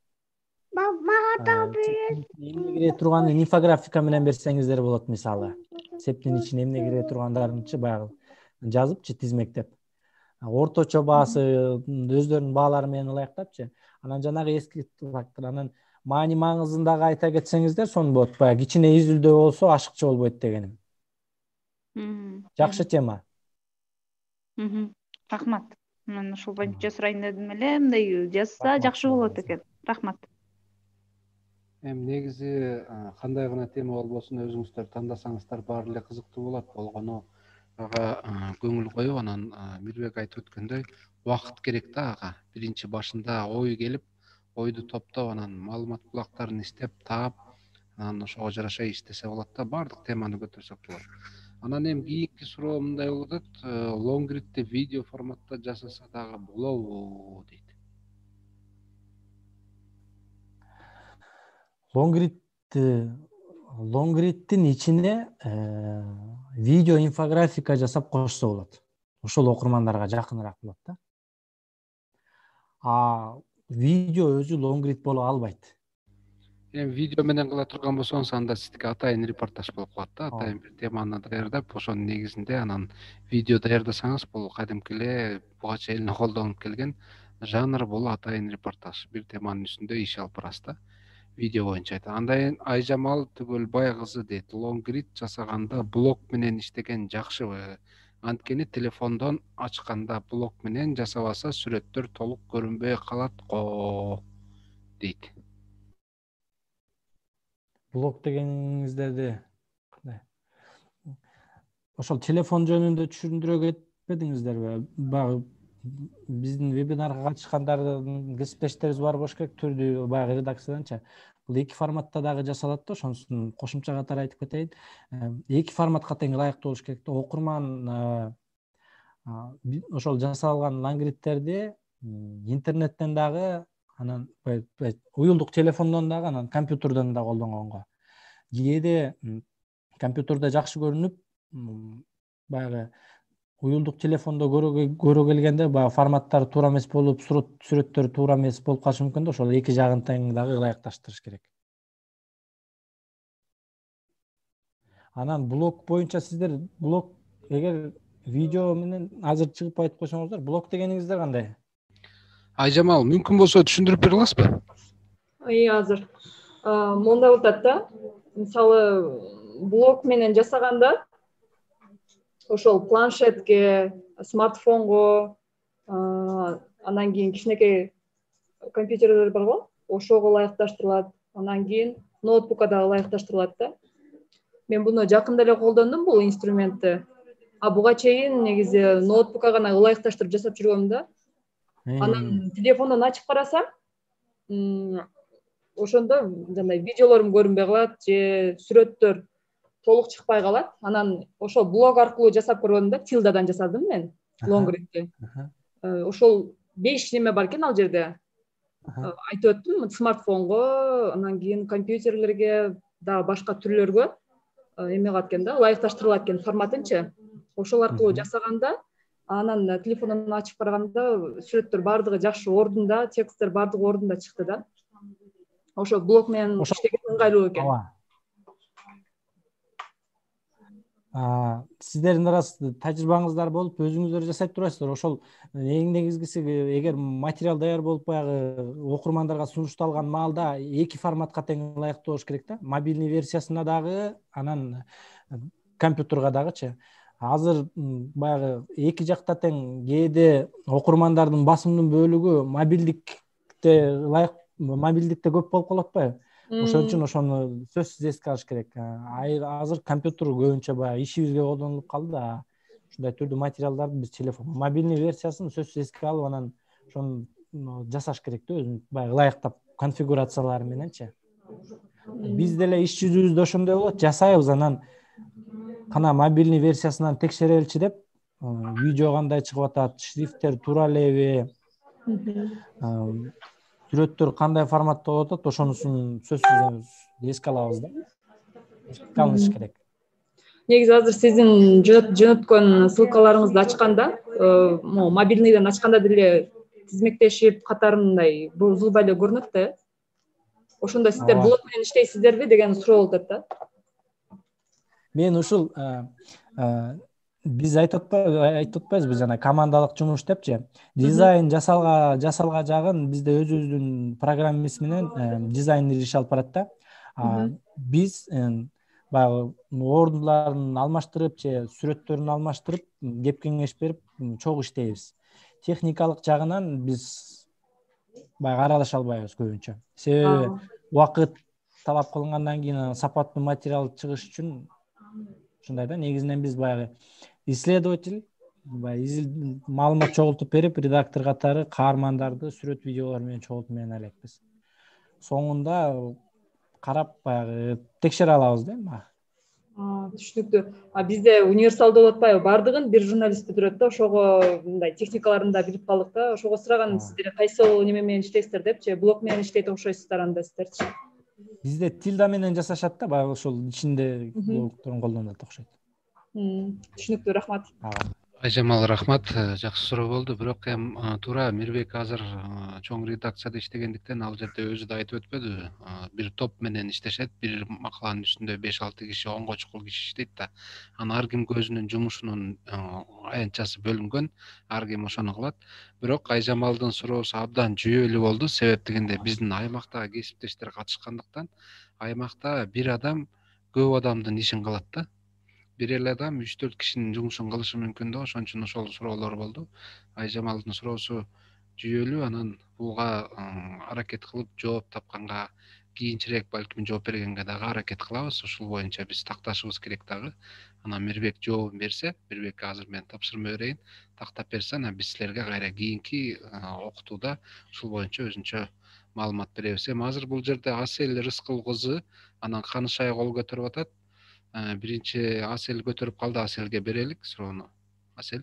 эмне кире турганын инфографика менен берсеңиздер болот. Мисалы септин ичине эмне кире тургандарынчы баягы жазыпчы, тизмектеп, орточо баасы өздөрүнүн баалары менен ылайыктапчы. Анан жанагы эски фактор, анан маани маңызын дагы айта кетсеңиздер сонун болот. Баягы кичине изилдөө болсо ашыкчы болбойт дегеним. Жакшы тема. Рахмат. Мен ушул боюнча сурайын дедим эле, мындай жазса жакшы болот экен. Рахмат. Эми негизи кандай гана тема болбосун өзүңүздөр тандасаңыздар баары эле кызыктуу болот. Болгону ага көңүл коюп, анан Мирбек айтып өткөндөй убакыт керек да ага. Биринчи башында ой келип, ойду топтоп, анан маалымат булактарын издеп, таап, анан ошого жараша иштесе болот да, баардык теманы көтөрсөк болот. Анан эми кийинки суроо мындай болуп атат, лонгридти видео форматта жасаса дагы болобу дейт. Лонгрид лонгридтин ичине видео инфографика жасап кошсо болот. Ошол окурмандарга жакыныраак болот да. А видео өзү лонгрид боло албайт. Эми видео менен кыла турган болсоңуз, анда сиздики атайын репортаж болуп калат да. Атайын бир теманы даярдап, ошонун негизинде анан видео даярдасаңыз, бул кадимки эле буга чейин колдонуп келген жанр, бул атайын репортаж. Бир теманын үстүндө иш алып барасыз да. Видео боюнча айтат. Андай Айжамал Түгөлбай кызы дейт, лонгрид жасаганда блог менен иштеген жакшыбы? Анткени телефондон ачканда блог менен жасабаса сүрөттөр толук көрүнбөй калат го дейт. Блог дегениңиздерди кандай? Ошол телефон жөнүндө түшүндүрө кетпедиңиздерби? Баягы биздин вебинарга катышкандардын кесиптештерибиз бар болуш керек, түрдүү баягы редакцияданчы. Бул эки форматта дагы жасалат да, ошонусун кошумча катары айтып кетейин. Эки форматка тең ылайыктуу болуш керек да. Окурман ошол жасалган лонгридтерди интернеттен дагы, анан уюлдук телефондон дагы, анан компьютерден да колдонгонго. Кээде компьютерде жакшы көрүнүп, баягы уюлдук телефондо көрө келгенде баягы форматтары туура эмес болуп, сүрөттөрү туура эмес болуп калышы мүмкүн да. Ошол эки жагын тең дагы ылайыкташтырыш керек. Анан блог боюнча сиздер блог, эгер видео менен азыр чыгып айтып койсоңуздар, блог дегениңиздер кандай? Айжамал, мүмкүн болсо түшүндүрүп бере аласызбы? Ой, азыр. Монда болот да. Мисалы, блог менен жасаганда ошол планшетке, смартфонго, анан кийин кичинекей компьютерлер бар го, ошого ылайыкташтырылат. Анан кийин ноутбукка да ылайыкташтырылат да. Мен буну жакында эле колдондум, бул инструментти. А буга чейин негизи ноутбукка гана ылайыкташтырып жасап жүргөм да. Анан телефондон ачып карасам, ошондо жандай видеолорум көрүнбөй калат, же сүрөттөр толук чыкпай калат. Анан ошол блог аркылуу жасап көргөндө Тилдадан жасадым мен лонгридти. Ошол беш неме бар экен ал жерде. Айтып өттүм, смартфонго, анан кийин компьютерлерге, дагы башка түрлөргө эме кылат экен да, ылайыкташтырылат экен форматынчы. Ошол аркылуу жасаганда, анан телефондон ачып караганда сүрөттөр баардыгы жакшы ордунда, тексттер баардыгы ордунда чыкты да. Ошо блог менен иштеген ыңгайлуу экен. сиздердин арасында тажрыйбаңыздар болуп өзүңүздөр жасап турасыздар. Ошол эң негизгиси эгер материал даяр болуп баягы окурмандарга сунушталган маалда эки форматка тең ылайыктуу болуш керек да. Мобильный версиясына дагы, анан компьютерга дагычы. Азыр баягы эки жакта тең, кээде окурмандардын басымдын бөлүгү мобилдикте ылайык мобилдикте көп болуп калып атпайбы? Ошон үчүн ошону сөзсүз эске алыш керек. Азыр компьютер көбүнчө баягы ишибизге колдонулуп калды да. Ушундай түрдүү материалдарды биз телефон, мобильный версиясын сөзсүз эске алып, анан ошону жасаш керек да, өзүн баягы ылайыктап конфигурациялары мененчи. Биз деле иш жүзүбүздө ошондой болот, жасайбыз, анан кана мобильный версиясынан текшереличи деп, видео кандай чыгып атат, шрифттер туура элеби, сүрөттөр кандай форматта болуп атат, ошонусун сөзсүз эске алабыз да. Эске алыш керек. Негизи азыр сиздин жөнөткөн ссылкаларыңызды ачканда, могу мобильныйдан ачканда деле тизмектешип катарындай бузулбай эле көрүнөт да. Ошондо сиздер блок менен иштейсиздерби деген суроо болуп атат да. Мен ушул биз айтып атпайбызбы жана командалык жумуш депчи. Дизайн жасалга жасалга жагын бизде өзүбүздүн программист менен дизайнер иш алып барат да. Биз баягы ордуларын алмаштырып же сүрөттөрүн алмаштырып, кеп кеңеш берип чогуу иштейбиз. Техникалык жагынан биз баягы аралаша албайбыз көбүнчө. Себеби убакыт талап кылынгандан кийин сапаттуу материал чыгыш үчүн ушундай да. Негизинен биз баягы исследователь, маалымат чогултуп берип, редактор катары каармандарды сүрөт видеолор менен чогултуп менен элекпиз. Соңунда карап баягы текшере алабыз да. Түшүнүктүү. А бизде универсалдуу болуп атпайбы? Бардыгын бир журналист бүтүрөт да, ошого мындай техникаларын да билип калдык да. Ошого сураган сиздер кайсы неме менен иштейсиздер депчи, блок менен иштейт окшойсуздар анда сиздерчи. Бизде тилда менен жасашат да, баягы ошол ичинде блокторун колдонот окшойт. Түшүнүктүү, рахмат. Айжамал, рахмат. Жакшы суроо болду. Бирок эми туура Мирбек азыр чоң редакцияда иштегендиктен ал жерде өзү да айтып өтпөдү. Бир топ менен иштешет, бир макаланын үстүндө беш алты киши, онго чукул киши иштейт да. Анан ар ким өзүнүн жумушунун аянтчасы бөлүнгөн, ар ким ошону кылат. Бирок Айжамалдын суроосу абдан жүйөлүү болду. Себеп дегенде биздин аймактагы кесиптештер катышкандыктан, аймакта бир адам көп адамдын ишин кылат да. Бир эле адам үч төрт кишинин жумушун кылышы мүмкүн да, ошон үчүн ошол суроолор болду. Айжамалдын суроосу жүйөлүү, анан буга аракет кылып жооп тапканга, кийинчерээк балким жооп бергенге дагы аракет кылабыз. Ушул боюнча биз такташыбыз керек дагы. Анан Мирбек жообун берсе, Мирбекке азыр мен тапшырма берейин, тактап берсе, анан биз силерге кайра кийинки окутууда ушул боюнча өзүнчө маалымат беребиз. Эми азыр бул жерде Асель Рыскул кызы, анан Канышай кол көтөрүп атат. Биринчи Асель көтөрүп калды, Аселге берелик суроону. Асель.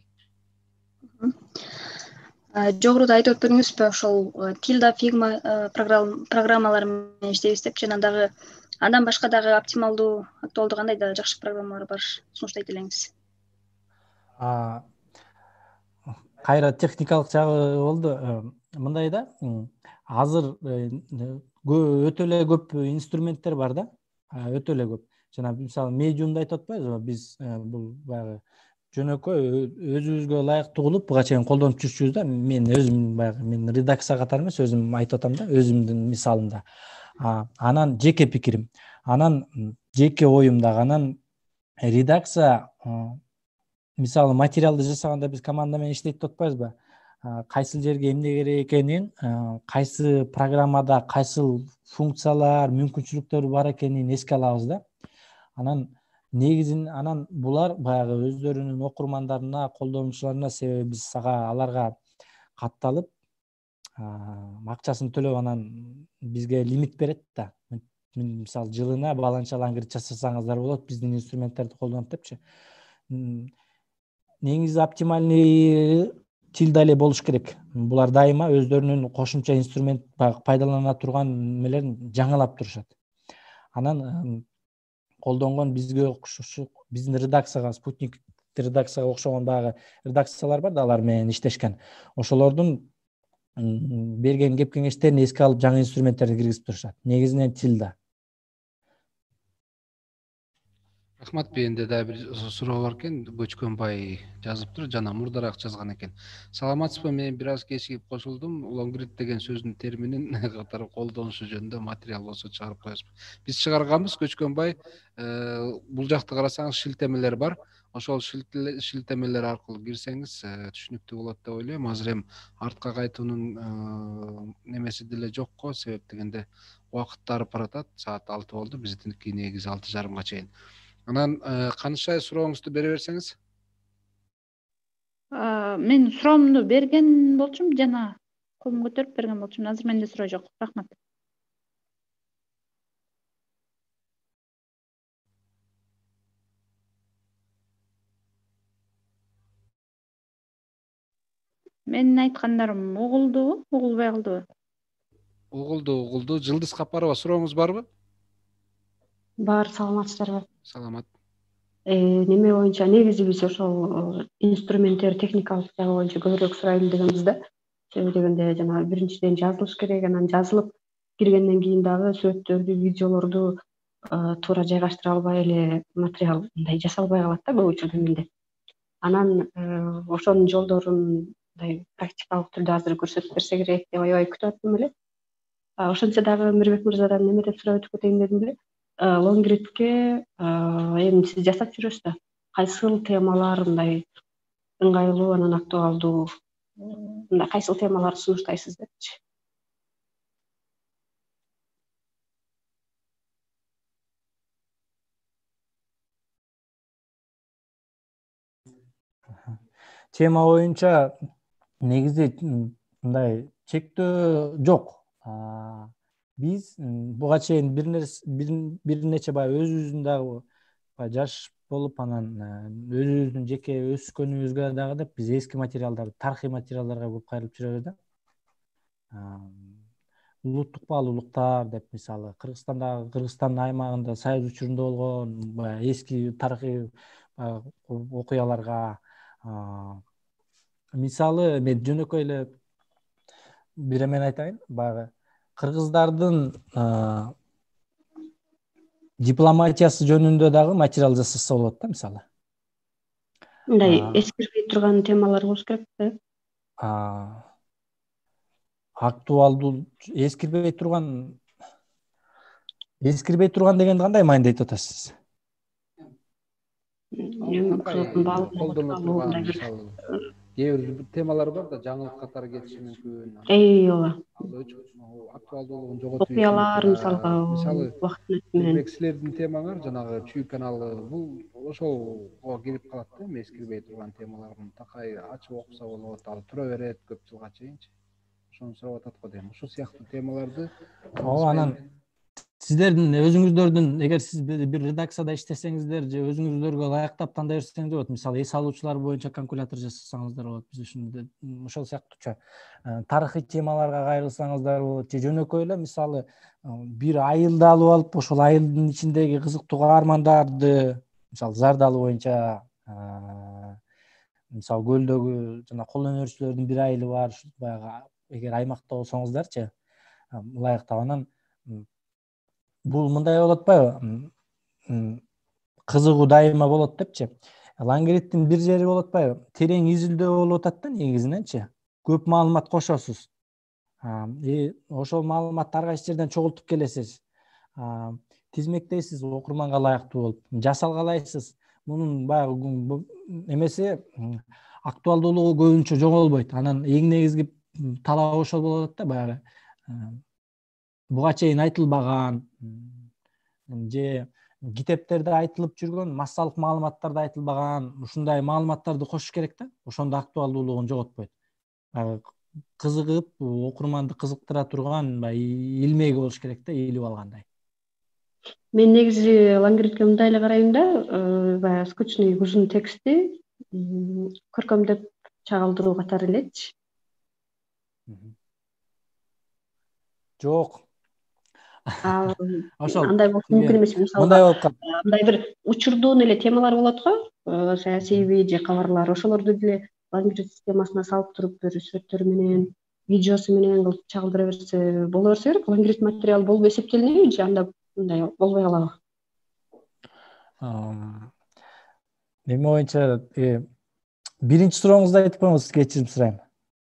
Жогоруда айтып өттүңүзбү, ошол Tilda Figma программалары менен иштейбиз деп, жана дагы андан башка дагы оптималдуу, актуалдуу кандай да жакшы программалар бар, сунуштайт элеңиз. Кайра техникалык жагы болду. Мындай да, азыр өтө эле көп инструменттер бар да, өтө эле көп. Жана мисалы медиумду айтып атпайбызбы, биз бул баягы жөнөкөй өзүбүзгө ылайыктуу кылып буга чейин колдонуп жүрчүбүз да. Мен өзүм баягы мен редакция катары эмес, өзүм айтып атам да, өзүмдүн мисалымда. Анан жеке пикирим, анан жеке оюм дагы, анан редакция мисалы материалды жасаганда биз команда менен иштейт деп атпайбызбы? Кайсыл жерге эмне керек экенин, кайсы программада кайсыл функциялар, мүмкүнчүлүктөр бар экенин эске алабыз да. Анан негизин анан булар баягы өздөрүнүн окурмандарына, колдонуучуларына, себеби биз ага аларга катталып акчасын төлөп, анан бизге лимит берет да. Мисалы жылына баланча лангрид жасасаңыздар болот, биздин инструменттерди колдонуп депчи. Негизи оптимальный Tilda эле болуш керек. Булар дайыма өздөрүнүн кошумча инструмент пайдалана турган эмелерин жаңылап турушат. Анан колдонгон бизге окшош, биздин редакцияга, Спутник редакцияга окшогон баягы редакциялар бар да, алар менен иштешкен. Ошолордун берген кеп кеңештерин эске алып, жаңы инструменттерди киргизип турушат. Негизинен Tilda. Ахматбек, энди дагы бир суроо бар экен, Көчкөнбай жазыптыр, жана мурдараак жазган экен. Саламатсызбы, мен бир аз кечигип кошулдум. Лонгрид деген сөздүн терминин катары колдонушу жөнүндө материал болсо чыгарып коесузбу? Биз чыгарганбыз, Көчкөнбай. Бул жакта карасаңыз шилтемелер бар. Ошол шилтемелер аркылуу кирсеңиз түшүнүктүү болот деп ойлойм. Азыр эми артка кайтуунун немеси деле жок го, себеп дегенде убакыт дарып баратат. Саат алты болду, биздики негизи алты жарымга чейин. Анан Канышай, сурооңузду бере берсеңиз. Мен суроомду берген болчумун, жана колумду көтөрүп берген болчумун. Азыр менде суроо жок. Рахмат. Менин айткандарым угулдубу, угулбай калдыбы? Угулду, угулду. Жылдыз Капарова, сурооңуз барбы? Бар, саламатсыздарбы? Саламат. Неме боюнча негизи биз ошол инструменттер, техникалык жагы боюнча көбүрөөк сурайлы дегенбиз да. Себеби дегенде жана биринчиден жазылыш керек, анан жазылып киргенден кийин дагы сүрөттөрдү, видеолорду туура жайгаштыра албай эле материал мындай жасалбай калат да көп учурда менде. Анан ошонун жолдорун мындай практикалык түрдө азыр көрсөтүп берсе керек деп аябай күтүп аттым эле. Ошентсе дагы Мирбек мырзадан неме деп сурап өтүп кетейин дедим эле. Лонгридке эми сиз жасап жүрөсүз да, кайсыл темалар мындай ыңгайлуу, анан актуалдуу, мындай кайсыл темаларды сунуштайсыз депчи? Тема боюнча негизи мындай чектөө жок. Биз буга чейин бир бир нече баягы өзүбүздүн дагы жаш болуп, анан өзүбүздүн жеке өскөнүбүзгө дагы деп биз эски материалдарды, тарыхый материалдарга көп кайрылып жүрөбүз да. Улуттук баалуулуктар деп, мисалы, Кыргызстандагы, Кыргызстандын аймагында Союз учурунда болгон баягы эски тарыхый окуяларга, мисалы, мен жөнөкөй эле бир эмен айтайын, баягы кыргыздардын дипломатиясы жөнүндө дагы материал жасаса болот да, мисалы. Мындай эскирбей турган темалар болуш керек да. Актуалдуу, эскирбей турган, эскирбей турган дегенди кандай маанайда айтып атасыз? Колдоно турган, мисалы, кээ бир темалар бар да, жаңылык катары кетиши мүмкүн. Ооба. Актуалдуулугун жоготуп, окуялар мисалга, мисалы, убакыт менен силердин темаңар жанагы Чүй каналы, бул ошого кирип калат да, эми эскирбей турган темалардын такай ачып окуса болот, ал тура берет көп жылга чейинчи. Ошону сурап атат го дейм. Ушул сыяктуу темаларды. Ооба, анан сиздердин өзүңүздөрдүн, эгер сиз бир редакцияда иштесеңиздер же өзүңүздөргө ылайыктап тандай берсеңиздер болот. Мисалы, эс алуучулар боюнча калькулятор жасасаңыздар болот. Биз ушундай ошол сыяктууча тарыхый темаларга кайрылсаңыздар болот. Же жөнөкөй эле, мисалы, бир айылды алып алып, ошол айылдын ичиндеги кызыктуу каармандарды, мисалы, Зардалы боюнча, мисалы, көлдөгү жана кол өнөрчүлөрдүн бир айылы бар, баягы эгер аймакта болсоңуздарчы, ылайыктап, анан бул мындай болуп атпайбы? Кызыгуу дайыма болот депчи. Лонгридтин бир жери болуп атпайбы? Терең изилдөө болуп атат да, негизиненчи. Көп маалымат кошосуз. Ошол маалыматты ар кайсы жерден чогултуп келесиз. Тизмектейсиз окурманга ылайыктуу болуп, жасалгалайсыз. Мунун баягы эмеси актуалдуулугу көбүнчө жоголбойт. Анан эң негизги талабы ошол болот да, баягы буга чейин айтылбаган же китептерде айтылып жүргөн, массалык маалыматтарда айтылбаган ушундай маалыматтарды кошуш керек да. Ошондо актуалдуулугун жоготпойт. Кызыгып, окурманды кызыктыра турган илмеги болуш керек да, илип алгандай. Мен негизи Лонгридке мындай эле карайм да, баягы скучный узун текстти көркөмдөп чагылдыруу катары элечи. Жок. Ошол андай болуш мүмкүн эмес. Мындай болуп калат. Мындай бир учурдуу эле темалар болот го, саясий же кабарлар, ошолорду деле Лонгрид системасына салып туруп, бир сүрөттөрү менен, видеосу менен кылып чагылдыра берсе, боло берсе керек. Лонгрид материал болуп эсептелинеби же анда мындай болбой калабы? Эми оюнча биринчи сурооңузду айтып коюңуз, кечирим сурайм.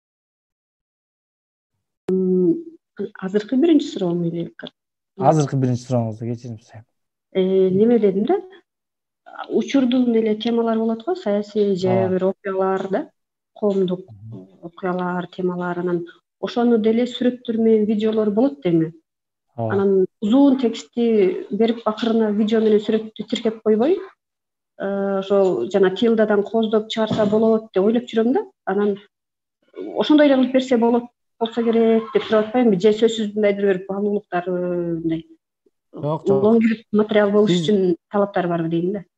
Азыркы биринчи суроом эле. Азыркы биринчи сурооңузду кечирим сурайм. Неме дедим да? Учурдун эле темалары болот го, саясий же бир окуялар да, коомдук окуялар, темалар, анан ошону деле сүрөттөр менен видеолор болот дейм. Анан узун текстти берип акырына видео менен сүрөттү тиркеп койбой, ошол жана тилдадан кооздоп чыгарса болот деп ойлоп жүрөм да. Анан ошондой эле кылып берсе болот болсо керек деп туруп атпаймынбы? Же сөзсүз мындайдыр бир баалуулуктар мындай лонгрид материал болуш үчүн талаптар барбы дейм да.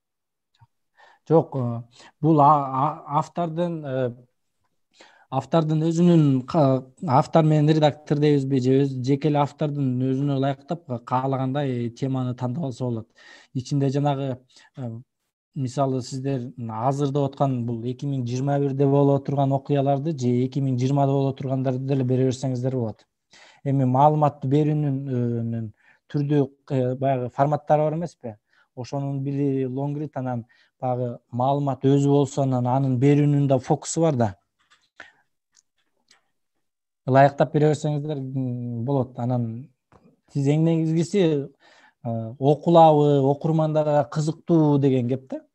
Жок, бул автордун автордун өзүнүн, автор менен редактор дейбизби, же жеке эле автордун өзүнө ылайыктап каалагандай теманы тандап алса болот. Ичинде жанагы мисалы сиздер азыр деп аткан бул эки миң жыйырма бирде боло турган окуяларды же эки миң жыйырмада боло тургандарды деле бере берсеңиздер болот. Эми маалыматты берүүнүн түрдүү баягы форматтары бар эмеспи? Ошонун бири лонгрид, анан баягы маалымат өзү болсо анан анын берүүнүн да фокусу бар да. Ылайыктап бере берсеңиздер болот. Анан сиз эң негизгиси окулабы, окурмандарга кызыктуу деген кеп да.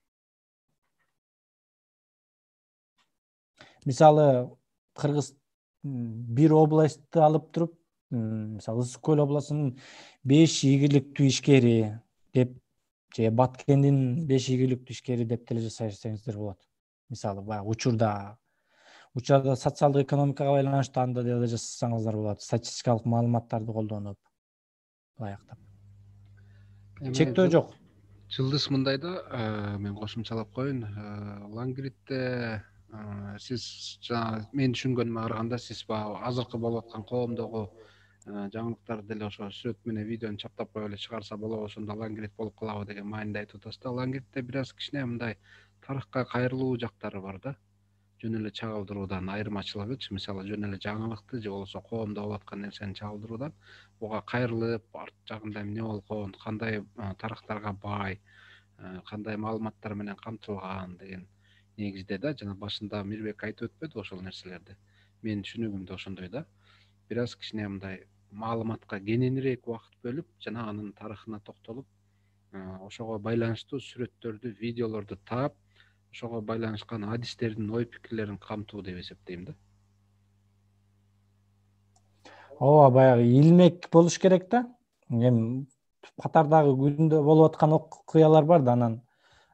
Мисалы Кыргыз бир областты алып туруп, мисалы Ысык көл областынын беш ийгиликтүү ишкери деп, же Баткендин беш ийгиликтүү ишкери деп деле жасайсаңыздар болот. Мисалы баягы учурда учурда социалдык экономикага байланыштуу анда деле жасасаңыздар болот. Статистикалык маалыматтарды колдонуп ылайыктап. Чектөө жок. Жылдыз мындай да, мен кошумчалап коеюн. Лонгридте сиз жана мен түшүнгөнүмө караганда сиз баягы азыркы болуп аткан коомдогу жаңылыктарды деле ошо сүрөт менен видеону чаптап коюп эле чыгарса болобу, ошондо лонгрид болуп калабы деген мааниде айтып атасыз да. Лонгридте бир аз кичине мындай тарыхка кайрылуу жактары бар да. Жөн эле чагылдыруудан айырмачылыгычы, мисалы жөн эле жаңылыкты же болбосо коомдо болуп аткан нерсени чагылдыруудан буга кайрылып, арт жагында эмне болгон, кандай тарыхтарга бай, кандай маалыматтар менен камтылган деген негизде да, жана башында Мирбек айтып өтпөдү ошол нерселерди. Менин түшүнүгүмдө ошондой да. Бир аз кичине мындай маалыматка кененирээк убакыт бөлүп, жана анын тарыхына токтолуп, ошого байланыштуу сүрөттөрдү, видеолорду таап, ошого байланышкан адистердин ой пикирлерин камтуу деп эсептейм да. Ооба, баягы илмек болуш керек да. Эми катардагы күндө болуп аткан окуялар бар да, анан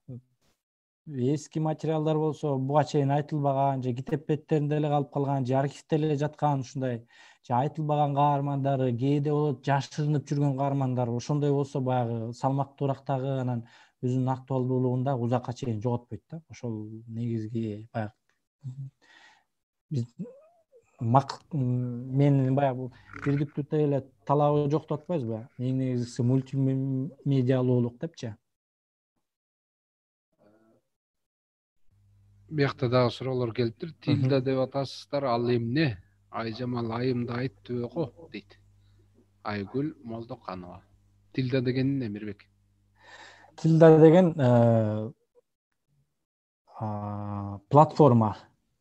эски материалдар болсо буга чейин айтылбаган, же китеп беттеринде эле калып калган, же архивде эле жаткан ушундай же айтылбаган каармандары, кээде болот жашырынып жүргөн каармандар, ошондой болсо баягы салмактуураактагы, анан өзүнүн актуалдуулугун да узакка чейин жоготпойт да. Ошол негизги баягы биз мен баягы бирдиктүү эле талабы жок деп атпайбызбы? Эң негизгиси мультимедиалуулук депчи. Биякта дагы суроолор келиптир. Тилда деп атасыздар, ал эмне? Айжамал айымды айтты го дейт. Айгүл Молдоканова. Тилда деген эмне, Мирбек? Тилда деген платформа.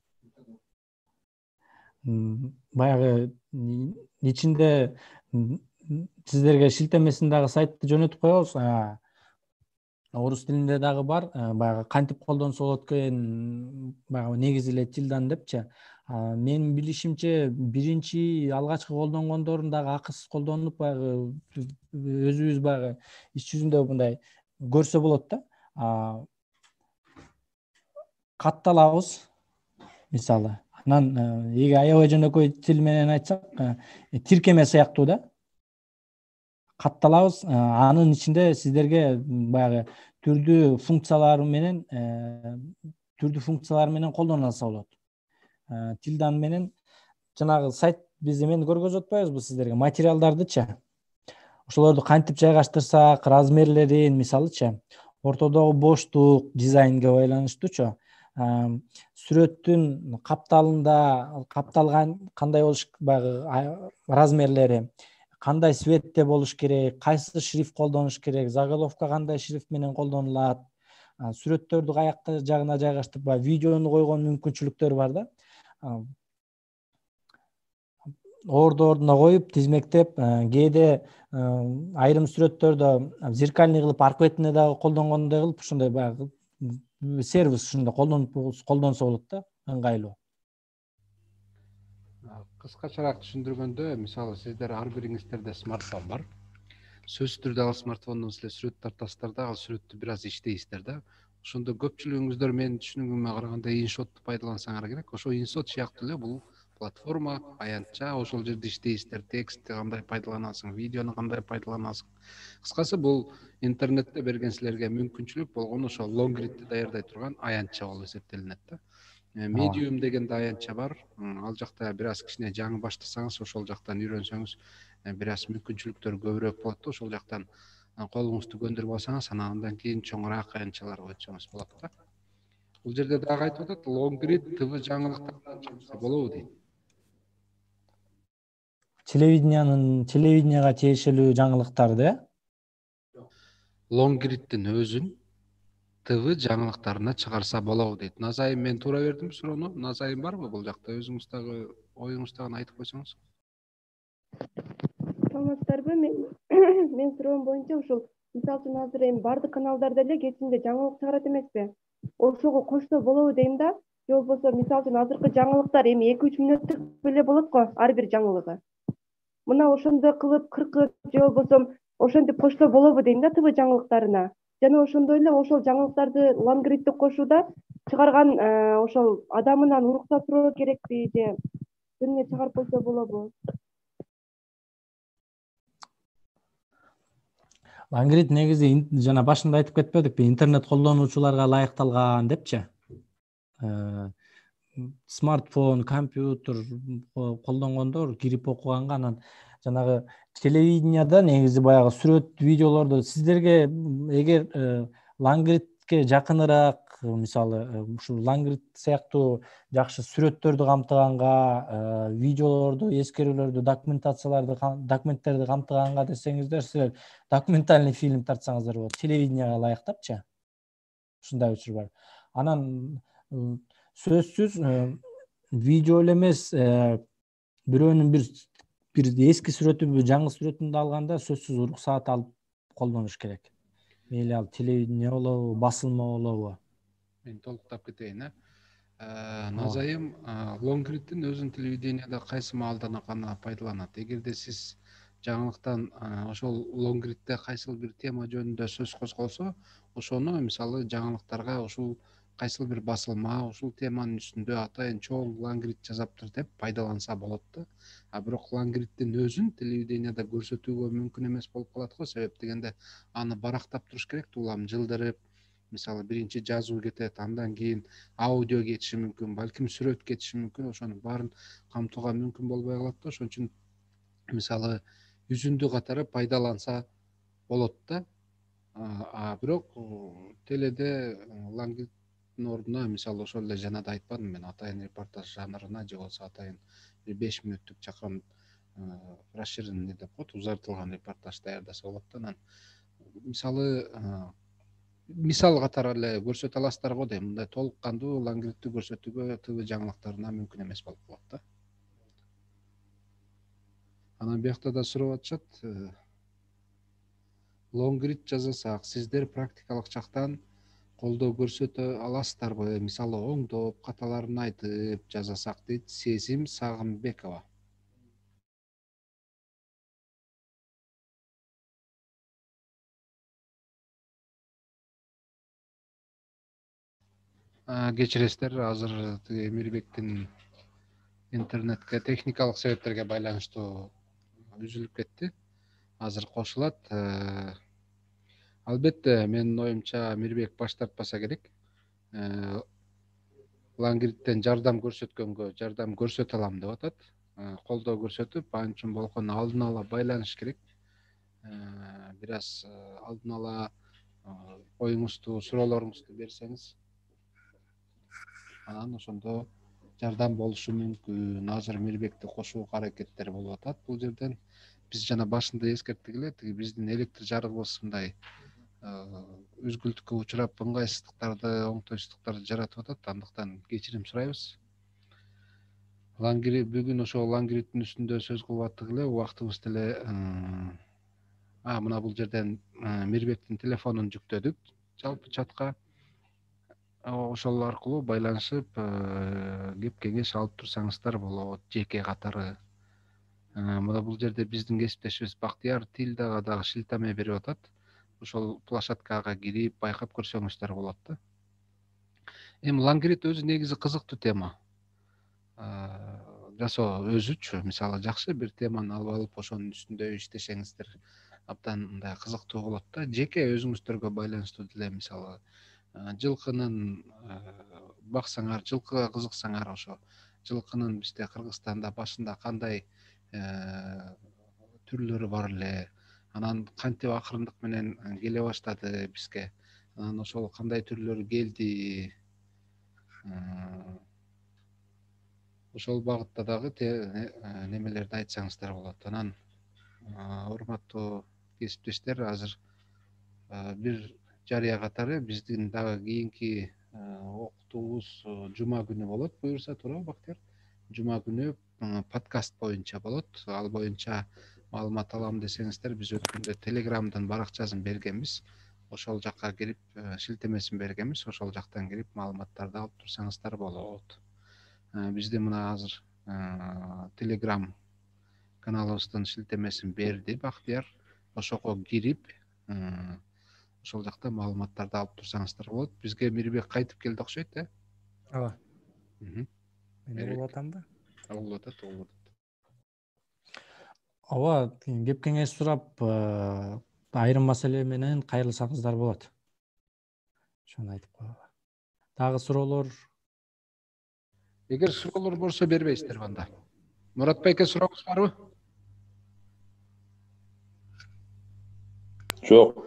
Баягы ичинде сиздерге шилтемесин дагы сайтты жөнөтүп коебуз. Орус тилинде дагы бар, баягы кантип колдонсо болот экен, баягы негизи эле тилдан депчи. Менин билишимче биринчи алгачкы колдонгондорун дагы акысыз колдонуп, баягы өзүбүз баягы иш жүзүндө мындай көрсө болот да. Катталабыз, мисалы. Анан эги аябай жөнөкөй тил менен айтсак, тиркеме сыяктуу да. Катталабыз, анын ичинде сиздерге баягы түрдүү функциялары менен түрдүү функциялары менен колдоно алса болот. Тилдан менен жанагы сайт биз эмени көргөзүп атпайбызбы сиздерге, материалдардычы. Ошолорду кантип жайгаштырсак, размерлерин, мисалычы, ортодогу боштук дизайнге байланыштуучу, сүрөттүн капталында капталган кандай болуш, баягы размерлери, кандай светте болуш керек, кайсы шрифт колдонуш керек, заголовка кандай шрифт менен колдонулат, сүрөттөрдү каякка жагына жайгаштырып, баягы видеону койгон мүмкүнчүлүктөр бар да. Орду ордуна коюп, тизмектеп, кээде айрым сүрөттөрдө зеркальный кылып арка бетине дагы колдонгондой кылып, ушундай баягы сервис ушундай колдонуп колдонсо болот да, ыңгайлуу. Кыскачараак түшүндүргөндө, мисалы сиздер ар бириңиздерде смартфон бар. Сөзсүз түрдө ал смартфондон силер сүрөт тартасыздар да, ал сүрөттү бир аз иштейсиздер да. Ошондо көпчүлүгүңүздөр менин түшүнүгүмө караганда InShot'tu пайдалансаңар керек. Ошо InShot сыяктуу эле бул платформа, аянтча, ошол жерде иштейсиздер, текстти кандай пайдаланасың, видеону кандай пайдаланасың. Кыскасы бул интернетте берген силерге мүмкүнчүлүк болгон ошо лонгридти даярдай турган аянтча болуп эсептелинет да. Medium деген аянтча бар. Ал жакта бир аз кичине жаңы баштасаңыз, ошол жактан үйрөнсөңүз, бир аз мүмкүнчүлүктөр көбүрөөк болот да. Ошол жактан колуңузду көндүрүп алсаңыз, анан кийин чоңураак аянтчаларга өтсөңүз болот да. Бул жерде дагы айтып атат, Longread ТВ жаңылыктардан чыкса болобу дейт. Телевидениянын телевиденияга тиешелүү жаңылыктарды, Longread'тин өзүн ТВ жаңылыктарына чыгарса болобу дейт. Назайым, мен туура бердимби суроону? Назайым барбы бул жакта? Өзүңүз дагы оюңузду дагы айтып койсоңуз. Саламатсыздарбы? Мен мен суроом боюнча ушул мисалы үчүн азыр эми баардык каналдарда эле кечинде жаңылык чыгарат эмеспи? Ошого кошсо болобу дейм да. Же болбосо мисалы үчүн азыркы жаңылыктар эми эки үч мүнөттүк беле болот го ар бир жаңылыгы. Мына ошондой кылып кыркып же болбосо ошентип кошсо болобу дейм да ТВ жаңылыктарына. Жана ошондой эле ошол жаңылыктарды Longread'ти кошууда чыгарган ошол адамынан уруксат суроо керекпи же жөн эле чыгарып койсо болобу? Longread негизи жана башында айтып кетпедикпи, интернет колдонуучуларга ылайыкталган депчи. Смартфон, компьютер колдонгондор кирип окуганга, анан жанагы телевиденияда негизи баягы сүрөт, видеолорду сиздерге эгер Longread'ке жакыныраак, мисалы ушул Longread сыяктуу жакшы сүрөттөрдү камтыганга, видеолорду, эскерүүлөрдү, документацияларды, документтерди камтыганга десеңиздер, силер документальный фильм тартсаңыздар болот, телевиденияга ылайыктапчы. Ушундай учур бар. Анан сөзсүз видео эле эмес, бирөөнүн бир бир эски сүрөтү, жаңы сүрөтүндү алганда сөзсүз уруксаат алып колдонуш керек. Мейли ал телевидение болобу, басылма болобу. Мен толуктап кетейин, э. Назайым, Longread'тин өзүн телевиденияда кайсы маалдан гана пайдаланат? Эгерде сиз жаңылыктан ошол Longread'те кайсыл бир тема жөнүндө сөз козголсо, ошону мисалы жаңылыктарга ушул кайсыл бир басылма ушул теманын үстүндө атайын чоң Longread жазаптыр деп пайдаланса болот да. А бирок Longread'тин өзүн телевиденияда көрсөтүүгө мүмкүн эмес болуп калат го, себеп дегенде аны барактап туруш керек, улам жылдырып, мисалы биринчи жазуу кетет, андан кийин аудио кетиши мүмкүн, балким сүрөт кетиши мүмкүн, ошонун баарын камтууга мүмкүн болбой калат да. Ошон үчүн мисалы үзүндү катары пайдаланса болот да. А бирок теледе Longread ордуна мисалы ошол эле жана да айтпадым мен, атайын репортаж жанрына же болбосо атайын бир беш мүнөттүк чакан расширенный деп коет, узартылган репортаж даярдаса болот да. Анан мисалы мисал катары эле көрсөтө аласыздар го дейм. Мындай толук кандуу Longread'ти көрсөтүүгө ТВ жаңылыктарына мүмкүн эмес болуп калат да. Анан биякта да сурап атышат, Longread жасасак сиздер практикалык жактан колдоо көрсөтө аласыздарбы? Мисалы оңдоп, каталарын айтып жасасак дейт Сезим Сагымбекова. Кечиресиздер, азыр Эмирбектин интернетке техникалык себептерге байланыштуу үзүлүп кетти. Азыр кошулат. Албетте, менин оюмча Эмирбек баш тартпаса керек. Longread'тен жардам көрсөткөнгө жардам көрсөтө алам деп атат. Колдоо көрсөтүп, ал үчүн болгон алдын ала байланыш керек. Бир аз алдын ала оюңузду, суроолоруңузду берсеңиз, анан ошондо жардам болушу мүмкүн. Азыр Мирбекти кошууга аракеттер болуп атат бул жерден. Биз жана башында эскерттик эле, тиги биздин электр жарыгыбыз мындай үзгүлтүккө учурап ыңгайсыздыктарды, оңтойсуздуктарды жаратып атат. Андыктан кечирим сурайбыз. Лангрид бүгүн ошол лангридтин үстүндө сөз кылып аттык эле, убактыбыз деле а мына бул жерден Мирбектин телефонун жүктөдүк жалпы чатка. Ошол аркылуу байланышып кеп кеңеш алып турсаңыздар болот, жеке катары. Мына бул жерде биздин кесиптешибиз Бактияр Тилдага дагы шилтеме берип атат. Ошол площадкага кирип байкап көрсөңүздөр болот да. Эми лангрид өзү негизи кызыктуу тема. Жасоо өзүчү, мисалы жакшы бир теманы алып алып ошонун үстүндө иштесеңиздер абдан мындай кызыктуу болот да. Жеке өзүңүздөргө байланыштуу деле, мисалы жылкынын баксаңар, жылкыга кызыксаңар, ошо жылкынын бизде Кыргызстанда башында кандай түрлөрү бар эле, анан кантип акырындык менен келе баштады бизге, анан ошол кандай түрлөрү келди, ошол багытта дагы немелерди айтсаңыздар болот. Анан урматтуу кесиптештер, азыр бир жарыя катары биздин дагы кийинки окутуубуз жума күнү болот, буюрса туура Бактияр? Жума күнү подкаст боюнча болот. Ал боюнча маалымат алам десеңиздер, биз өткөндө Телеграмдын баракчасын бергенбиз. Ошол жакка кирип шилтемесин бергенбиз. Ошол жактан кирип маалыматтарды алып турсаңыздар болот. Бизде мына азыр Telegram каналыбыздын шилтемесин берди Бактияр. Ошого кирип ошол жакта маалыматтарды алып турсаңыздар болот. Бизге Мирбек кайтып келди окшойт, э? Ооба. Мен угулуп атамбы? Угулуп атат, угулуп атат. Ооба, кеп кеңеш сурап, айрым маселе менен кайрылсаңыздар болот. Ошону айтып коелу. Дагы суроолор? Эгер суроолор болсо бербейсиздерби анда? Мурат байке, сурооңуз барбы? Жок.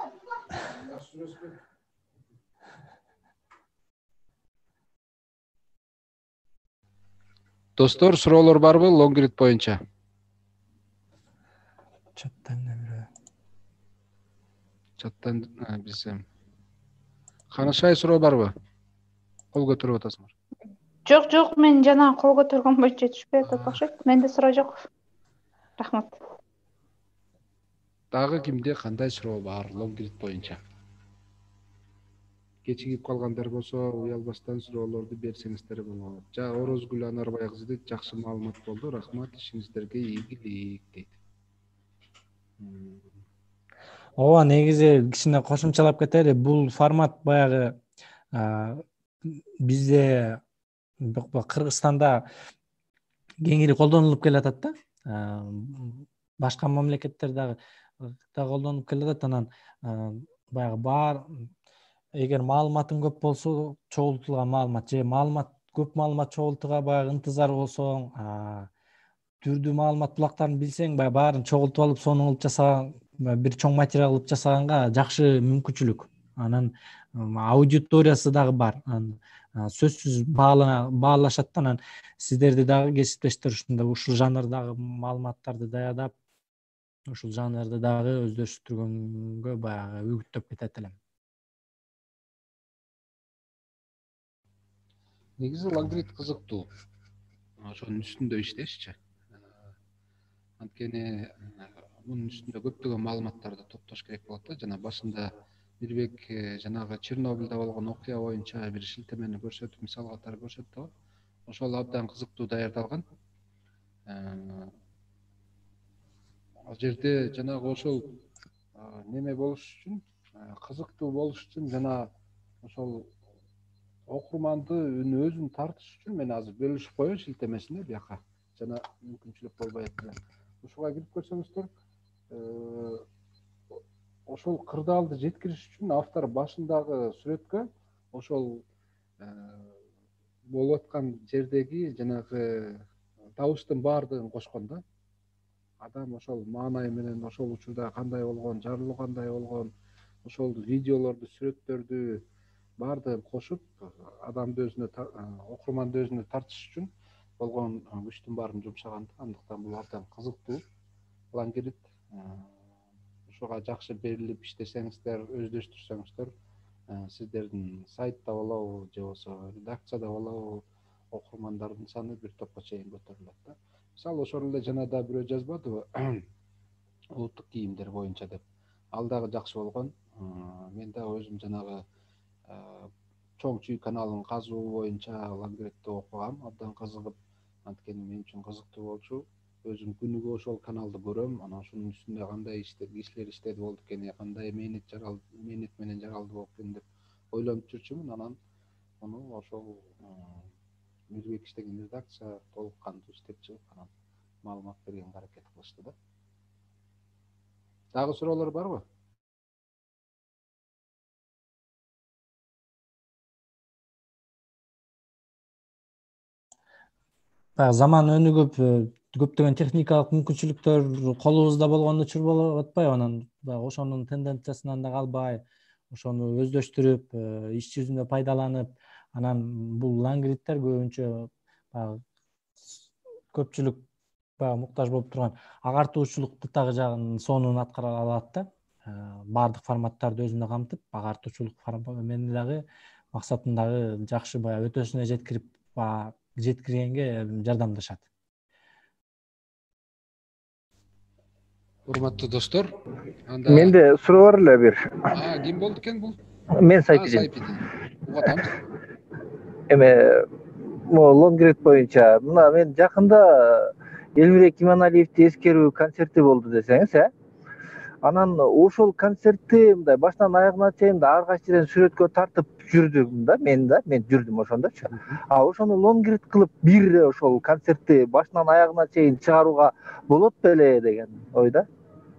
Достор, суроолор барбы лонгрид боюнча? Чаттан эмне? Чаттан билсем. Канышай, суроо барбы? Кол көтөрүп атасыңар. Жок, жок, мен жана кол көтөргөн боюнча түшпөй атат окшойт. Менде суроо жок. Рахмат. Дагы кимде кандай суроо бар лонгрид боюнча? Кечигип калгандар болсо, уялбастан суроолорду берсеңиздер болот. Жа Орозгүл Анарбай кызы дейт, жакшы маалымат болду, рахмат, ишиңиздерге ийгилик дейт. Ооба, негизи кичине кошумчалап кетели. Бул формат баягы бизде Кыргызстанда кеңири колдонулуп келатат да. Башка мамлекеттер дагы колдонуп келатат. Анан баягы бар, эгер маалыматың көп болсо, чогултулган маалымат же маалымат көп маалымат чогултууга баягы ынтызар болсоң, түрдүү маалымат булактарын билсең, баягы баарын чогултуп алып, сону кылып жасаган, бир чоң материал кылып жасаганга жакшы мүмкүнчүлүк. Анан аудиториясы дагы бар. Сөзсүз баалашат да. Анан сиздерди дагы кесиптештер ушундай ушул жанрдагы маалыматтарды даярдап, ушул жанрды дагы өздөштүргөнгө баягы үгүттөп кетет элем. Негизи лонгрид кызыктуу. Ошонун үстүндө иштешчи. Анткени мунун үстүндө көптөгөн маалыматтарды топтош керек болот да. Жана башында Мирбек жанагы Чернобыльда болгон окуя боюнча бир шилтемени көрсөтүп, мисал катары көрсөттү го. Ошол абдан кызыктуу даярдалган. Ал жерде жанагы ошол неме болуш үчүн, кызыктуу болуш үчүн жана ошол окурманды өзүн тартыш үчүн мен азыр бөлүшүп коеюн шилтемесине бияка. Жана мүмкүнчүлүк болбой атты. Ушуга кирип көрсөңүздөр, ошол кырдаалды жеткириш үчүн автор башындагы сүрөткө ошол болуп аткан жердеги жанагы табыштын баардыгын кошкон да. Адам ошол маанай менен ошол учурда кандай болгон, жарылуу кандай болгон, ошол видеолорду, сүрөттөрдү, баардыгын кошуп адамды өзүнө окурманды өзүнө тартыш үчүн болгон күчтүн баарын жумшаган да. Андыктан бул абдан кызыктуу лангрид. Ушуга жакшы берилип иштесеңиздер, өздөштүрсөңүздөр, сиздердин сайтта болобу же болбосо редакцияда болобу окурмандардын саны бир топко чейин көтөрүлөт да. Мисалы ошол эле жана да бирөө жазбадыбы улуттук кийимдер боюнча деп. Ал дагы жакшы болгон. Мен дагы өзүм жанагы чоң чүй каналын казуу боюнча лангридти окугам, абдан кызыгып, анткени мен үчүн кызыктуу болчу. Өзүм күнүгө ошол каналды көрөм, анан ошонун үстүндө кандай иштер иштеди болду экен, кандай мээнет жаралды, мээнет менен жаралды болуп экен деп ойлонуп жүрчүмүн. Анан муну ошол Мирбек иштеген редакция толук кандуу иштеп чыгып, анан маалымат бергенге аракет кылышты да. Дагы суроолор барбы? Заман өнүгүп, көптөгөн техникалык мүмкүнчүлүктөр колубузда болгон учур болуп атпайбы? Анан баягы ошонун тенденциясынан да калбай, ошону өздөштүрүп, иш жүзүндө пайдаланып, анан бул лангридтер көбүнчө баягы көпчүлүк баягы муктаж болуп турган агартуучулукту дагы жагын сонун аткара алат да. Баардык форматтарды өзүндө камтып, агартуучулук менен дагы максатын дагы жакшы баягы өтөсүнө жеткирип, жеткиргенге жардамдашат. Урматтуу достор, анда менде суроо бар эле бир. А, ким болду экен бул? Мен Сайпидин. Угатамыз. Эме, могу лонгрид боюнча, мына мен жакында Элмирбек Иманалиевди эскерүү концерти болду десеңиз, э? Анан ошол концертти мындай башынан аягына чейин да ар кайсы жерден сүрөткө тартып жүрдүм да, мен да, мен жүрдүм ошондочу. А ошону лонгрид кылып бир ошол концертти башынан аягына чейин чыгарууга болот беле деген ойда.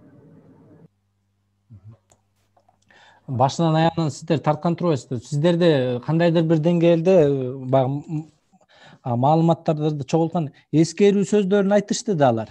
Башынан аягынан сиздер тарткан турбайсыздар. Сиздерде кандайдыр бир деңгээлде баягы маалыматтарды чогулткан эскерүү сөздөрүн айтышты да алар.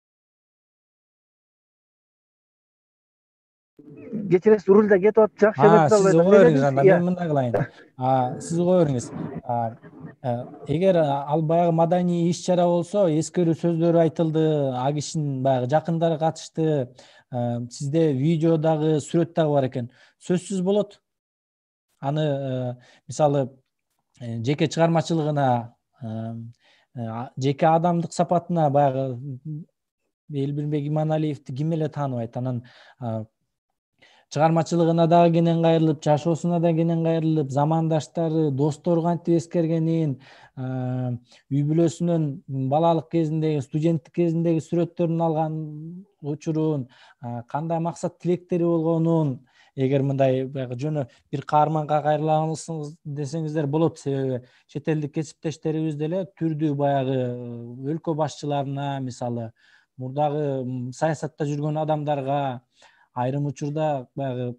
Кечиресиз, рульда кетип атып жакшы эмес Сиз кое бериңиз анда, мен мындай кылайын. Сиз кое бериңиз. Эгер ал баягы маданий иш-чара болсо, эскерүү сөздөрү айтылды, а кишинин баягы жакындары катышты, сизде видео дагы, сүрөт дагы бар экен. Сөзсүз болот. Аны мисалы жеке чыгармачылыгына, жеке адамдык сапатына баягы Элмирбек Иманалиевди ким эле тааныбайт. Анан чыгармачылыгына дагы кенен кайрылып, жашоосуна да кенен кайрылып, замандаштары, достору кантип эскергенин, үй бүлөсүнөн балалык кезиндеги, студенттик кезиндеги сүрөттөрүн алган учурун, кандай максат тилектери болгонун, эгер мындай баягы жөнү бир каарманга кайрыласыңыз десеңиздер болот. Себеби чет элдик кесиптештерибиз деле түрдүү баягы өлкө башчыларына, мисалы мурдагы саясатта жүргөн адамдарга, айрым учурда баягы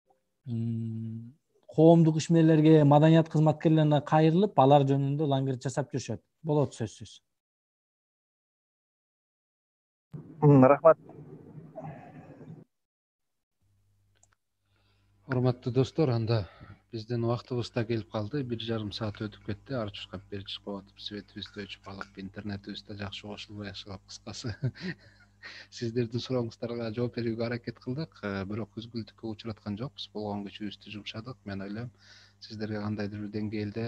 коомдук ишмерлерге, маданият кызматкерлерине кайрылып, алар жөнүндө лангрид жасап жүрүшөт. Болот, сөзсүз. Рахмат. Урматтуу достор, анда биздин убактыбыз да келип калды. Бир жарым саат өтүп кетти. Ар жакка бери чыгып атып, светибизди өчүп алып, интернетибиз да жакшы кошулбай ашыгып, кыскасы сиздердин сурооңуздарга жооп берүүгө аракет кылдык, бирок үзгүлтүккө учураткан жокпуз. Болгон күчүбүздү жумшадык. Мен ойлойм, сиздерге кандайдыр бир деңгээлде,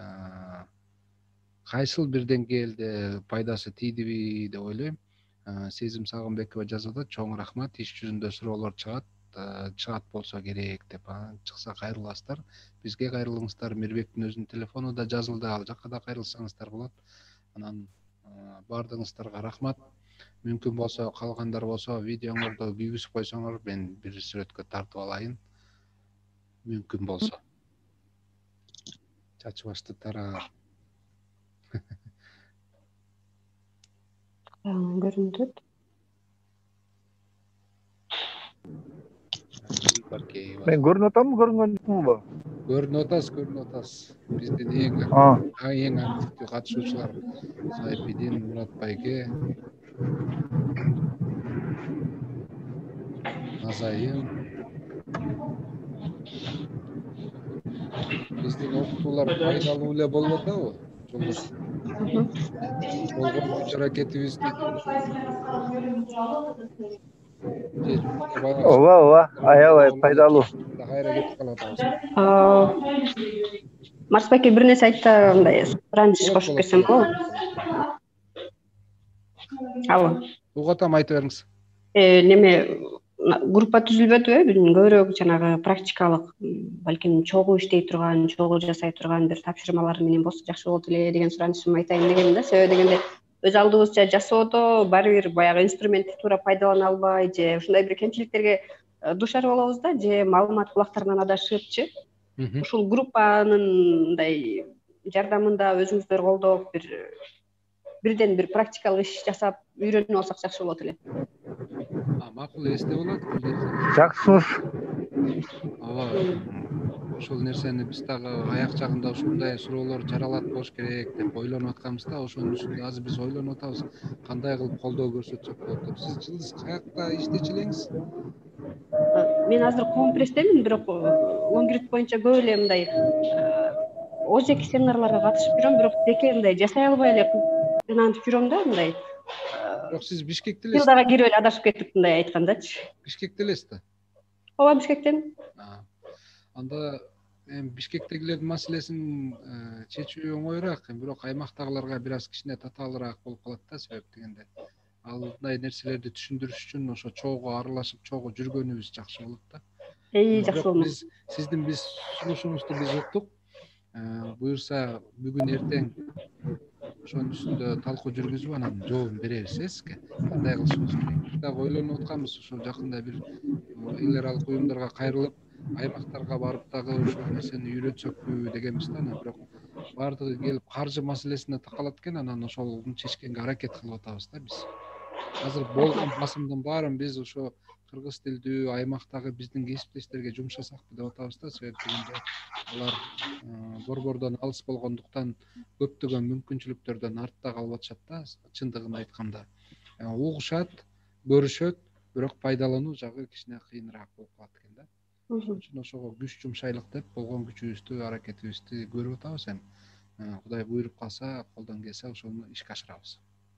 кайсыл бир деңгээлде пайдасы тийдиби деп ойлойм. Сезим Сагынбекова жазады: чоң рахмат, иш жүзүндө суроолор чыгат, чыгат болсо керек деп. Чыкса кайрыласыздар. Бизге кайрылыңыздар. Мирбектин өзүнүн телефону да жазылды, ал жакка да кайрылсаңыздар болот. Анан баардыгыңыздарга рахмат. Мүмкүн болсо, калгандар болсо, видеоңорду күйгүзүп койсоңор, мен бир сүрөткө тартып алайын. Мүмкүн болсо. Чачы башты тарап. Көрүнүп. Мен көрүнүп атамбы, көрүнгөн жокмунбу? Көрүнүп атасыз, көрүнүп атасыз. Биздин эң эң активдүү катышуучулар Сайпидин, Мурат байке, Назайым. биздин окутуулар пайдалуу эле болуп атабы жолдош? Болгон күч аракетибизди ооба ооба аябай пайдалуу. кайра кетип калып атабыз. Марсбеке бир нерсе айтса мындай сураныч кошуп кетсем болобу? Алло. Угатам айтып бериңиз. Неме группа түзүлбөдүбү? Биздин көбүрөөк жанагы практикалык, балким чогуу иштей турган, чогуу жасай турган бир тапшырмалар менен болсо жакшы болот эле деген суранычымды айтайын дегем да. Себеби дегенде өз алдыбызча жасоодо баары бир баягы инструментти туура пайдалана албай же ушундай бир кемчиликтерге душар болобуз да, же маалымат булактарынан адашыпчы. Ушул группанын мындай жардамында өзүңүздөр колдоп бир бирден бир практикалык иш жасап үйрөнүп алсак жакшы болот эле. Макул, эсте болот. Жакшымыш. Ооба. Ошол нерсени биз дагы аяк жагында ушундай суроолор жаралат болуш керек деп ойлонуп атканбыз да. Ошонун үстүндө азыр биз ойлонуп атабыз, кандай кылып колдоо көрсөтсөк болот деп. Сиз Жылдыз каякта иштечү элеңиз? Мен азыр компресстемин, бирок лонгрид боюнча көп эле мындай ОЖЭК семинарларга катышып жүрөм, бирок деке мындай жасай албай эле ынанып жүрөм да, мындай. Бирок сиз Бишкекте элесиз. Жылдага кирип эле адашып кеттик, мындай айткандачы. Бишкекте элесиз да? Ооба, Бишкектен. Анда эми Бишкектегилердин маселесин чечүү оңоюраак, бирок аймактагыларга бир аз кичине татаалыраак болуп калат да, себеп дегенде. Ал мындай нерселерди түшүндүрүш үчүн ошо чогуу аралашып, чогуу жүргөнүбүз жакшы болот да. Эй, жакшы болмок. Биз сиздин биз сунушуңузду биз уктук. Буюрса бүгүн эртең ошонун үстүндө талкуу жүргүзүп анан жообун беребиз сизге. Кандай кылышыбыз керек? Биз дагы ойлонуп атканбыз, ошол жакында бир эл аралык уюмдарга кайрылып, аймактарга барып дагы ошол нерсени үйрөтсөкпү дегенбиз да, анан бирок баардыгы келип каржы маселесине такалат экен, анан ошону чечкенге аракет кылып атабыз да биз. Азыр болгон басымдын баарын биз ошо кыргыз тилдүү аймактагы биздин кесиптештерге жумшасакпы деп атабыз да, себеп дегенде алар борбордон алыс болгондуктан көптөгөн мүмкүнчүлүктөрдөн артта калып атышат да, чындыгын айтканда. Угушат, көрүшөт, бирок пайдалануу жагы кичине кыйыныраак болуп калат экен да. Ошон үчүн ошого күч жумшайлык деп болгон күчүбүздү, аракетибизди көрүп атабыз эми. Кудай буйруп калса, колдон келсе ошону ишке ашырабыз.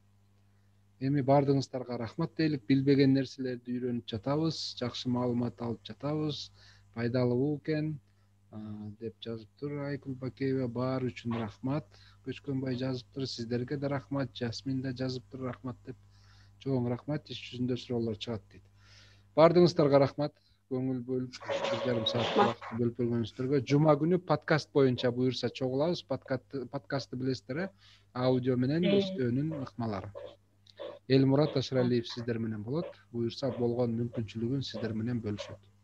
Эми баардыгыңыздарга рахмат дейлик, билбеген нерселерди үйрөнүп жатабыз, жакшы маалымат алып жатабыз, пайдалуу экен деп жазыптыр Айгүл Бакеева. Баары үчүн рахмат. Көчкөнбай жазыптыр, сиздерге да рахмат, Жасмин да жазыптыр рахмат деп. Чоң рахмат, иш жүзүндө суроолор чыгат дейт. Баардыгыңыздарга рахмат. Көңүл бөлүп, бир жарым саат убакыт бөлүп бергөнүңүздөргө. Жума күнү подкаст боюнча буюрса чогулабыз. Подкастты билесиздер, э? Аудио менен иштөөнүн ыкмалары. Элмурат Ашыралиев сиздер менен болот. Буюрса болгон мүмкүнчүлүгүн сиздер менен бөлүшөт.